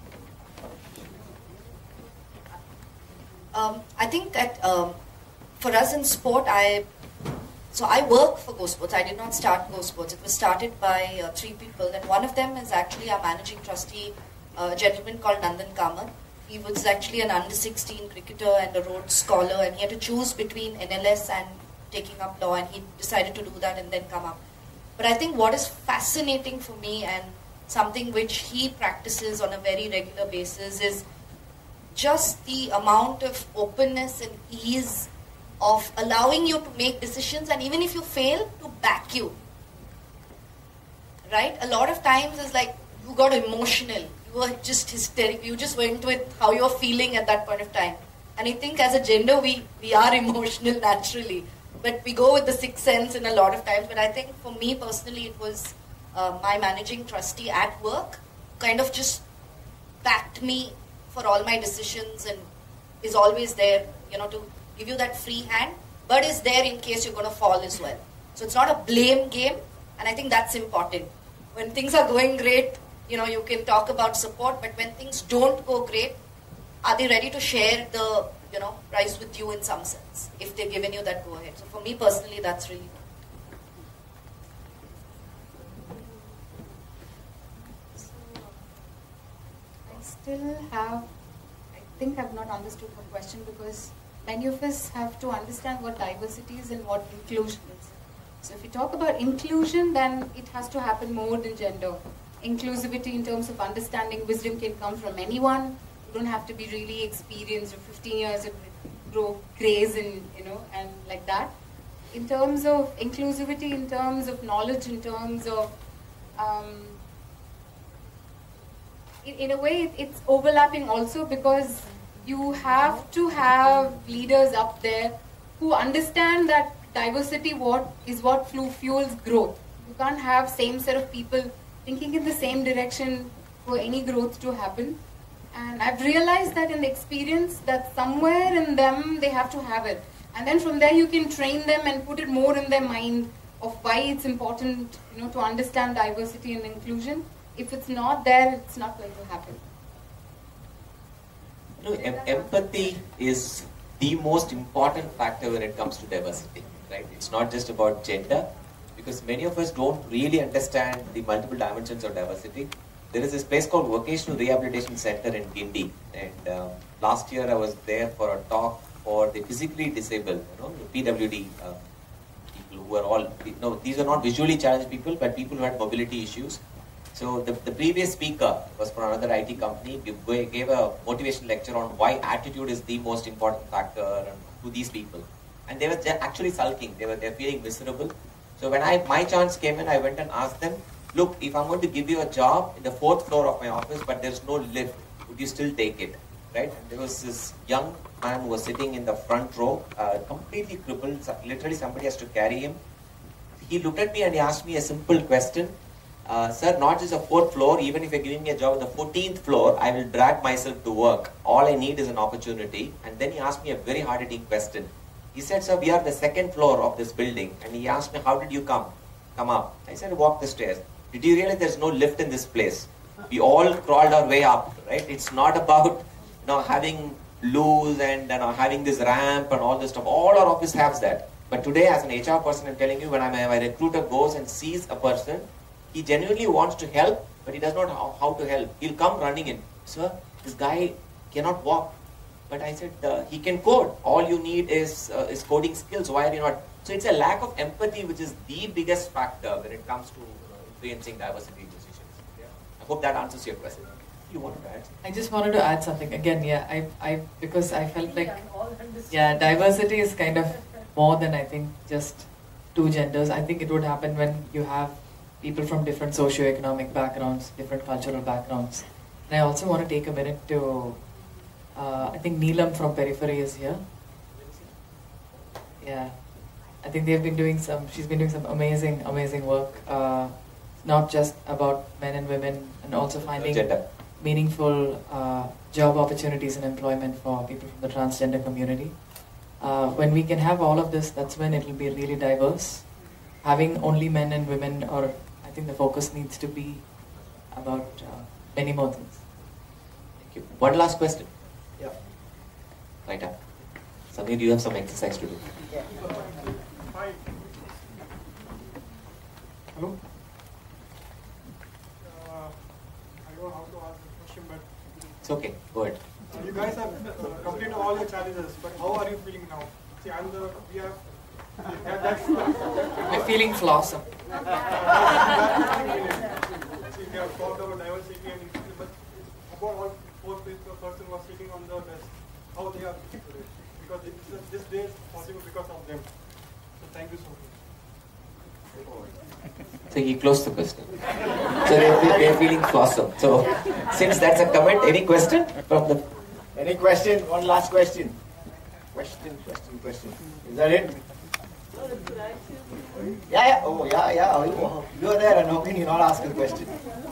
I think that for us in sport, I work for Go Sports. I did not start Go Sports. It was started by 3 people, and one of them is actually our managing trustee, a gentleman called Nandan Kamat. He was actually an under-16 cricketer and a Rhodes Scholar, and he had to choose between NLS and taking up law, and he decided to do that and then come up. But I think what is fascinating for me, and something which he practices on a very regular basis, is just the amount of openness and ease of allowing you to make decisions, and even if you fail, to back you. Right? A lot of times it's like you got emotional, you were just hysterical, you just went with how you're feeling at that point of time. And I think as a gender, we are emotional naturally, but we go with the sixth sense in a lot of times. But I think for me personally, it was my managing trustee at work kind of just backed me for all my decisions and is always there, to give you that free hand, but is there in case you're going to fall as well. So it's not a blame game, and I think that's important. When things are going great, you can talk about support, but when things don't go great, are they ready to share the, prize with you in some sense, if they've given you that go ahead. So for me personally, that's really good. I think I've not understood the question, because many of us have to understand what diversity is and what inclusion is. So if you talk about inclusion, then it has to happen more than gender. Inclusivity in terms of understanding wisdom can come from anyone. You don't have to be really experienced or 15 years of grow grays and and like that. In terms of inclusivity, in terms of knowledge, in terms of in a way, it's overlapping also, because you have to have leaders up there who understand that diversity what fuels growth. You can't have same set of people thinking in the same direction for any growth to happen. And I've realized that in the experience that somewhere in them they have to have it. And then from there you can train them and put it more in their mind of why it's important, to understand diversity and inclusion. If it's not there, it's not going to happen. Empathy is the most important factor when it comes to diversity, right? It's not just about gender, because many of us don't really understand the multiple dimensions of diversity. There is this place called Vocational Rehabilitation Center in Guindy, and last year I was there for a talk for the physically disabled, the PWD people who are all, these are not visually challenged people, but people who had mobility issues. So the previous speaker was from another IT company, gave a motivation lecture on why attitude is the most important factor to these people. And they were actually sulking, they were feeling miserable. So when my chance came in, I went and asked them, look, if I'm going to give you a job in the 4th floor of my office, but there's no lift, would you still take it? Right? And there was this young man who was sitting in the front row, completely crippled, literally somebody has to carry him. He looked at me and he asked me a simple question. Sir, not just a 4th floor, even if you're giving me a job on the 14th floor, I will drag myself to work. All I need is an opportunity. And then he asked me a very hard-hitting question. He said, sir, we are the 2nd floor of this building. And he asked me, how did you come up? I said, walk the stairs. Did you realize there's no lift in this place? We all crawled our way up, right? It's not about having loose and having this ramp and all this stuff. All our office has that. But today, as an HR person, I'm telling you, when my recruiter goes and sees a person, he genuinely wants to help, but he does not know how to help. He'll come running in. Sir, this guy cannot walk. But I said, he can code. All you need is coding skills. Why are you not? So it's a lack of empathy, which is the biggest factor when it comes to influencing diversity decisions. Yeah. I hope that answers your question. You wanted to add? I just wanted to add something. Again, because I felt like, diversity is kind of more than I think just two genders. I think it would happen when you have people from different socio-economic backgrounds, different cultural backgrounds. And I also want to take a minute to, I think Neelam from Periphery is here. Yeah, I think she's been doing some amazing work, not just about men and women, and also finding meaningful job opportunities and employment for people from the transgender community. When we can have all of this, that's when it will be really diverse. Having only men and women, or I think the focus needs to be about many more things. Thank you. One last question. Yeah. Right up. Samir, you have some exercise to do. Yeah. Hi. Hello. I don't know how to ask the question, but it's okay. Go ahead. You guys have completed all your challenges, but how are you feeling now? See, I'm feeling flawsome. See, we have talked about diversity and inclusion, but about all four person was sitting on the desk, how they are today. Because this day is possible because of them. So thank you so much. So he closed the question. So they're feeling flawsome. So since that's a comment, any question from the... Any question? One last question. Question. Is that it? Yeah. Oh, yeah. You are there and how can you not ask a question?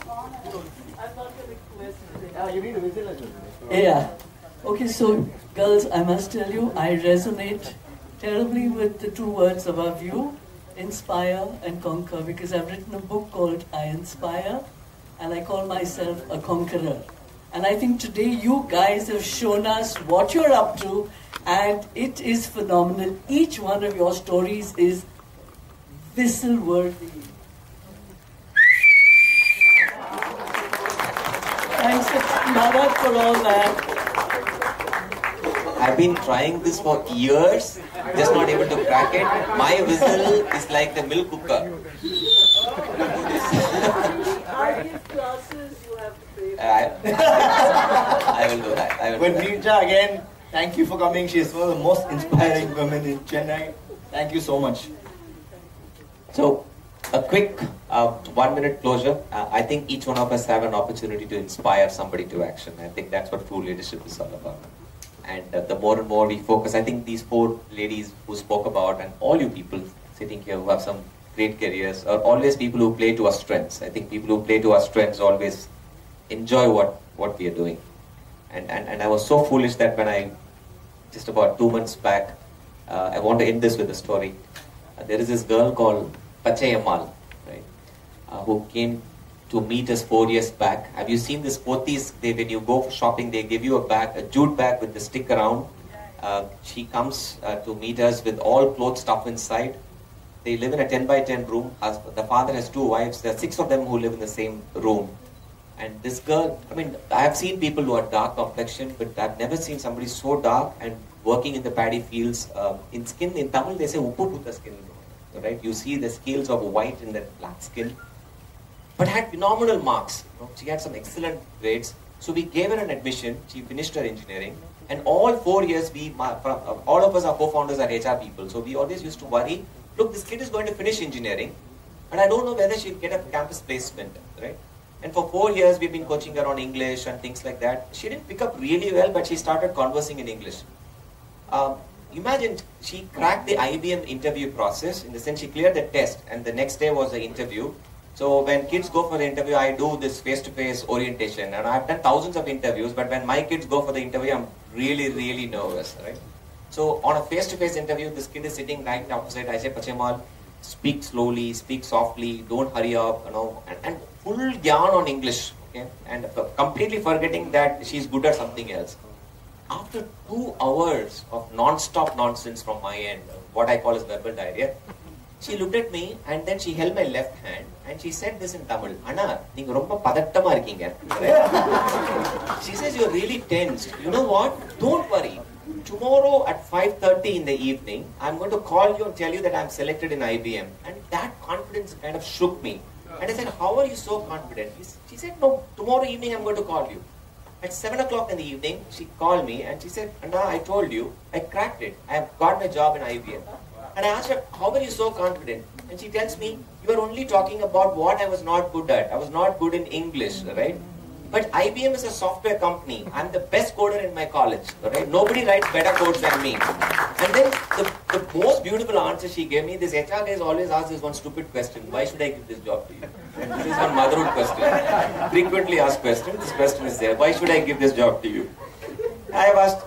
Yeah, you need a whistle as well. Yeah. Okay, so girls, I must tell you, I resonate terribly with the two words above you, inspire and conquer, because I've written a book called I Inspire, and I call myself a conqueror. And I think today you guys have shown us what you're up to, and it is phenomenal. Each one of your stories is whistle-worthy. Thanks, Mother, for all that. I've been trying this for years, just not able to crack it. My whistle is like the milk cooker. I will do that. When Neerja, again, thank you for coming. She is one of the most inspiring women in Chennai. Thank you so much. So, a quick 1 minute closure. I think each one of us have an opportunity to inspire somebody to action. I think that's what true leadership is all about. And the more and more we focus, I think these four ladies who spoke about, and all you people sitting here who have some great careers, are always people who play to our strengths. I think people who play to our strengths always enjoy what we are doing. And I was so foolish that when I, just about 2 months back, I want to end this with a story. There is this girl called Pachayammal, right, who came to meet us 4 years back. Have you seen this pothis? When you go for shopping, they give you a bag, a jute bag with the stick around. She comes to meet us with all clothes stuff inside. They live in a 10 by 10 room. The father has 2 wives. There are 6 of them who live in the same room. And this girl, I mean, I have seen people who are dark complexion, but I've never seen somebody so dark and working in the paddy fields. In Tamil they say uppu putta skin, right? You see the scales of white in that black skin. But had phenomenal marks. She had some excellent grades. So we gave her an admission. She finished her engineering. And all 4 years, all of us are co-founders are HR people. So we always used to worry, look, this kid is going to finish engineering, and I don't know whether she'll get a campus placement, right? And for 4 years, we've been coaching her on English and things like that. She didn't pick up really well, but she started conversing in English. Imagine she cracked the IBM interview process, in the sense she cleared the test, and the next day was the interview. So when kids go for the interview, I do this face-to-face orientation, and I've done thousands of interviews, but when my kids go for the interview, I'm really, really nervous, right? So on a face-to-face interview, this kid is sitting right opposite. I say, Pachayammal, speak slowly, speak softly, don't hurry up, and full gyan on English, okay? And completely forgetting that she's good at something else. After 2 hours of non-stop nonsense from my end, what I call as verbal diarrhea, she looked at me and then she held my left hand and she said this in Tamil, Anna, neenga romba padattama irkeenga. She says, you're really tensed. You know what? Don't worry. Tomorrow at 5:30 in the evening, I'm going to call you and tell you that I'm selected in IBM. And that confidence kind of shook me. And I said, how are you so confident? She said, no, tomorrow evening I'm going to call you. At 7 o'clock in the evening, she called me and she said, Anna, I told you, I cracked it. I have got my job in IBM. And I asked her, how were you so confident? And she tells me, you are only talking about what I was not good at. I was not good in English, right? But IBM is a software company. I'm the best coder in my college, right? Nobody writes better codes than me. And then the most beautiful answer she gave me, this HR guy always asks this one stupid question, why should I give this job to you? And this is one motherhood question. Frequently asked question, this question is there, why should I give this job to you? I have asked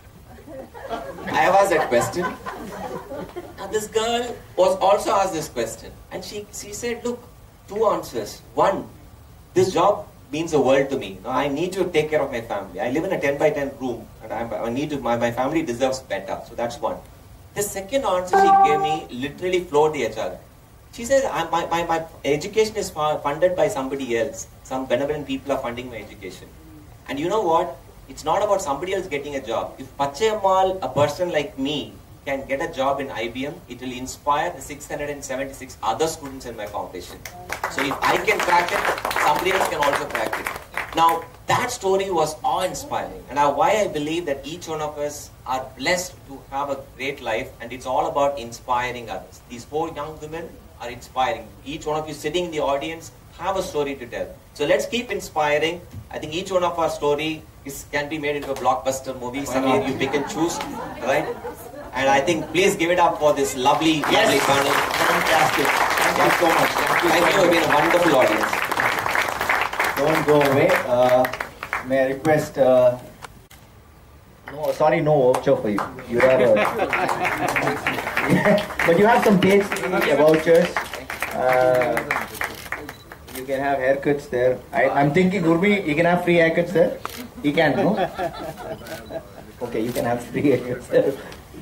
that question. Now this girl was also asked this question. And she said, look, two answers. One, this job means the world to me. Now, I need to take care of my family. I live in a 10 by 10 room, and I need to. My family deserves better. So that's one. The second answer she gave me literally floored the HR. She says, my education is funded by somebody else. Some benevolent people are funding my education. And you know what? It's not about somebody else getting a job. If Pachayamal, a person like me, can get a job in IBM, it will inspire the 676 other students in my foundation. So if I can crack it, somebody else can also crack it. Now, that story was awe-inspiring. And why I believe that each one of us are blessed to have a great life, and it's all about inspiring others. These 4 young women are inspiring. Each one of you sitting in the audience have a story to tell. So let's keep inspiring. I think each one of our story can be made into a blockbuster movie. Somewhere you pick and choose, right? And I think please give it up for this lovely panel. Fantastic. Thank you so much. Thank you. You've been a wonderful audience. Don't go away. May I request? No voucher for you. You have but you have some tasty vouchers. You can have haircuts there. I'm thinking, Urmi, you can have free haircuts there. He can, no? Okay, you can have free haircuts there.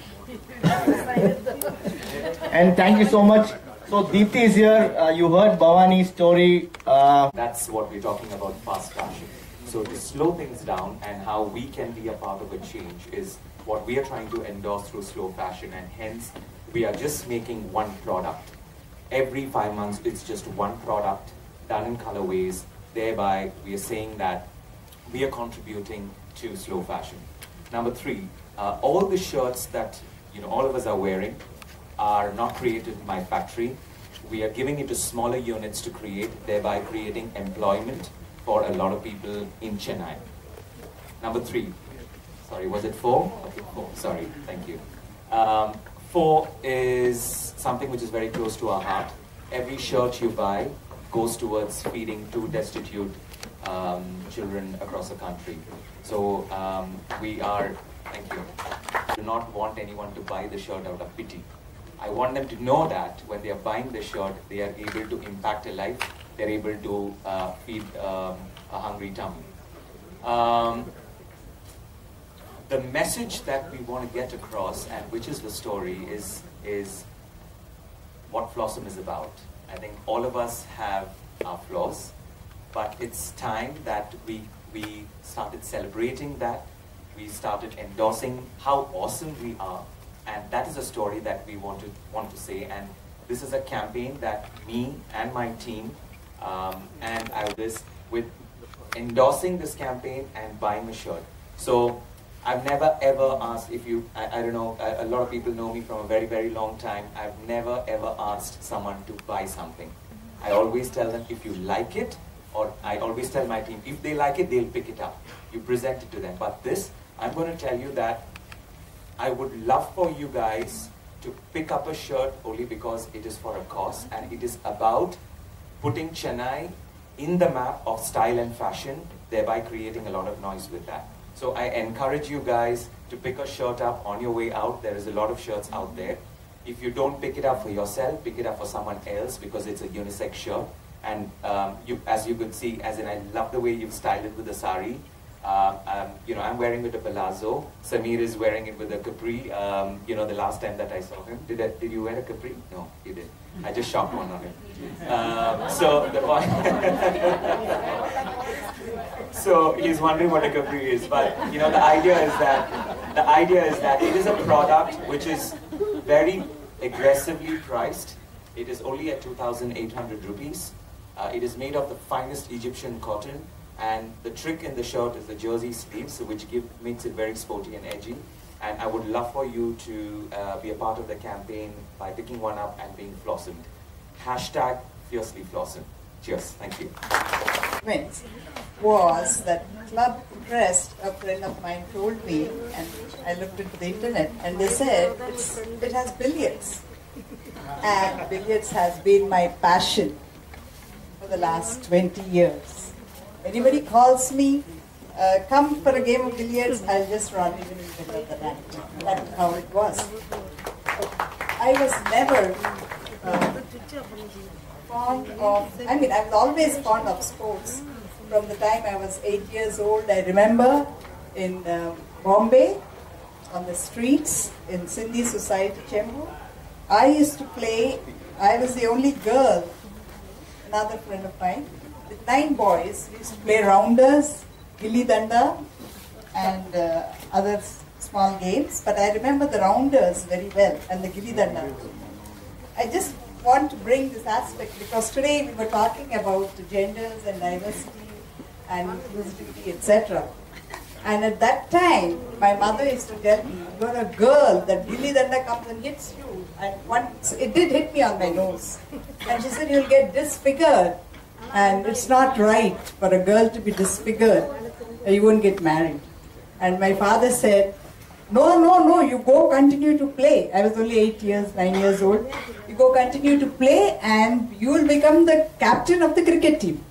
And thank you so much. So Deepthi is here. You heard Bhavani's story. That's what we're talking about, fast fashion. So to slow things down and how we can be a part of a change is what we are trying to endorse through slow fashion, and hence we are just making one product. Every 5 months it's just one product done in colorways. Thereby we are saying that we are contributing to slow fashion. Number 3, all the shirts that all of us are wearing are not created in my factory. We are giving it to smaller units to create, thereby creating employment for a lot of people in Chennai. Number 3, sorry, was it 4? Okay, 4, sorry, thank you. 4 is something which is very close to our heart. Every shirt you buy goes towards feeding 2 destitute children across the country. So we are, thank you, do not want anyone to buy the shirt out of pity. I want them to know that when they are buying the shirt, they are able to impact a life, they're able to feed a hungry tummy. The message that we want to get across, and which is the story, is what Flossom is about. I think all of us have our flaws, but it's time that we started celebrating that. We started endorsing how awesome we are, and that is a story that we want to say. And this is a campaign that me and my team and I was with endorsing this campaign and buying a shirt. So I've never ever asked if you, I don't know, a lot of people know me from a very, very long time. I've never ever asked someone to buy something. I always tell them if you like it, or I always tell my team, if they like it, they'll pick it up. You present it to them. But this, I'm going to tell you that I would love for you guys to pick up a shirt only because it is for a cause, and it is about putting Chennai in the map of style and fashion, thereby creating a lot of noise with that. So I encourage you guys to pick a shirt up on your way out. There is a lot of shirts out there. If you don't pick it up for yourself, pick it up for someone else, because it's a unisex shirt. And as you could see, as in I love the way you've styled it with the sari. I'm wearing it with a palazzo. Samir is wearing it with a capri. The last time that I saw him, did you wear a capri? No, he didn't. I just shot one on him. So the point. So he's wondering what a capri is, but the idea is that it is a product which is very aggressively priced. It is only at 2,800 rupees. It is made of the finest Egyptian cotton. And the trick in the shirt is the jersey sleeves, which makes it very sporty and edgy. And I would love for you to be a part of the campaign by picking one up and being flossomed. Hashtag Fiercely Flossom. Cheers. Thank you. Was that Club Crest, a friend of mine told me, and I looked into the internet, and they said it has billiards. And billiards has been my passion for the last 20 years. Anybody calls me, come for a game of billiards, I'll just run even in the middle of the night. That's how it was. I was never fond of, I was always fond of sports. From the time I was 8 years old, I remember in Bombay, on the streets, in Sindhi Society, Chembur, I used to play, I was the only girl, another friend of mine, with 9 boys. We used to play rounders, gilli danda, and other small games. But I remember the rounders very well, and the gilli danda. I just want to bring this aspect because today we were talking about genders and diversity and inclusivity, etc. And at that time, my mother used to tell me, you're a girl, that gilli danda comes and hits you. And once, it did hit me on my nose. And she said, you'll get disfigured. And it's not right for a girl to be disfigured. You won't get married. And my father said, no, you go continue to play. I was only 9 years old. You go continue to play and you will become the captain of the cricket team.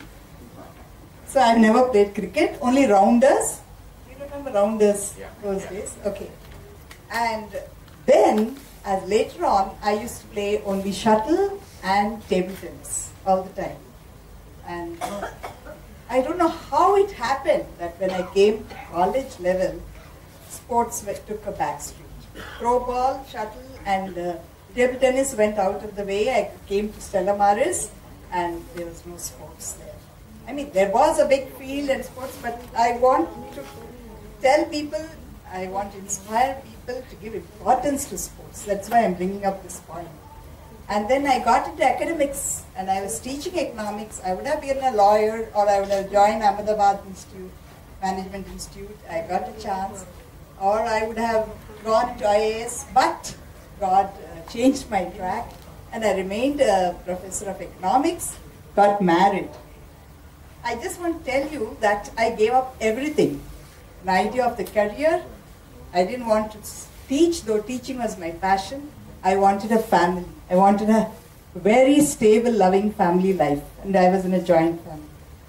So I've never played cricket, only rounders. You remember rounders those days? Okay. And then, as later on, I used to play only shuttle and table tennis all the time. And I don't know how it happened that when I came to college level, sports took a backstreet. Throw ball, shuttle, and table tennis went out of the way. I came to Stella Maris, and there was no sports there. There was a big field and sports, but I want to tell people, I want to inspire people to give importance to sports. That's why I'm bringing up this point. And then I got into academics, and I was teaching economics. I would have been a lawyer, or I would have joined Ahmedabad Institute, Management Institute. I got a chance. Or I would have gone to IAS, but God changed my track, and I remained a professor of economics, got married. I just want to tell you that I gave up everything. An idea of the career. I didn't want to teach, though teaching was my passion. I wanted a family. I wanted a very stable, loving family life. And I was in a joint family.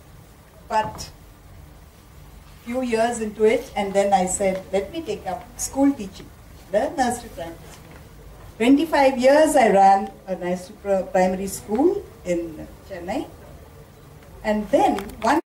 But few years into it, and then I said, let me take up school teaching, the nursery primary school. 25 years I ran a nursery primary school in Chennai. And then one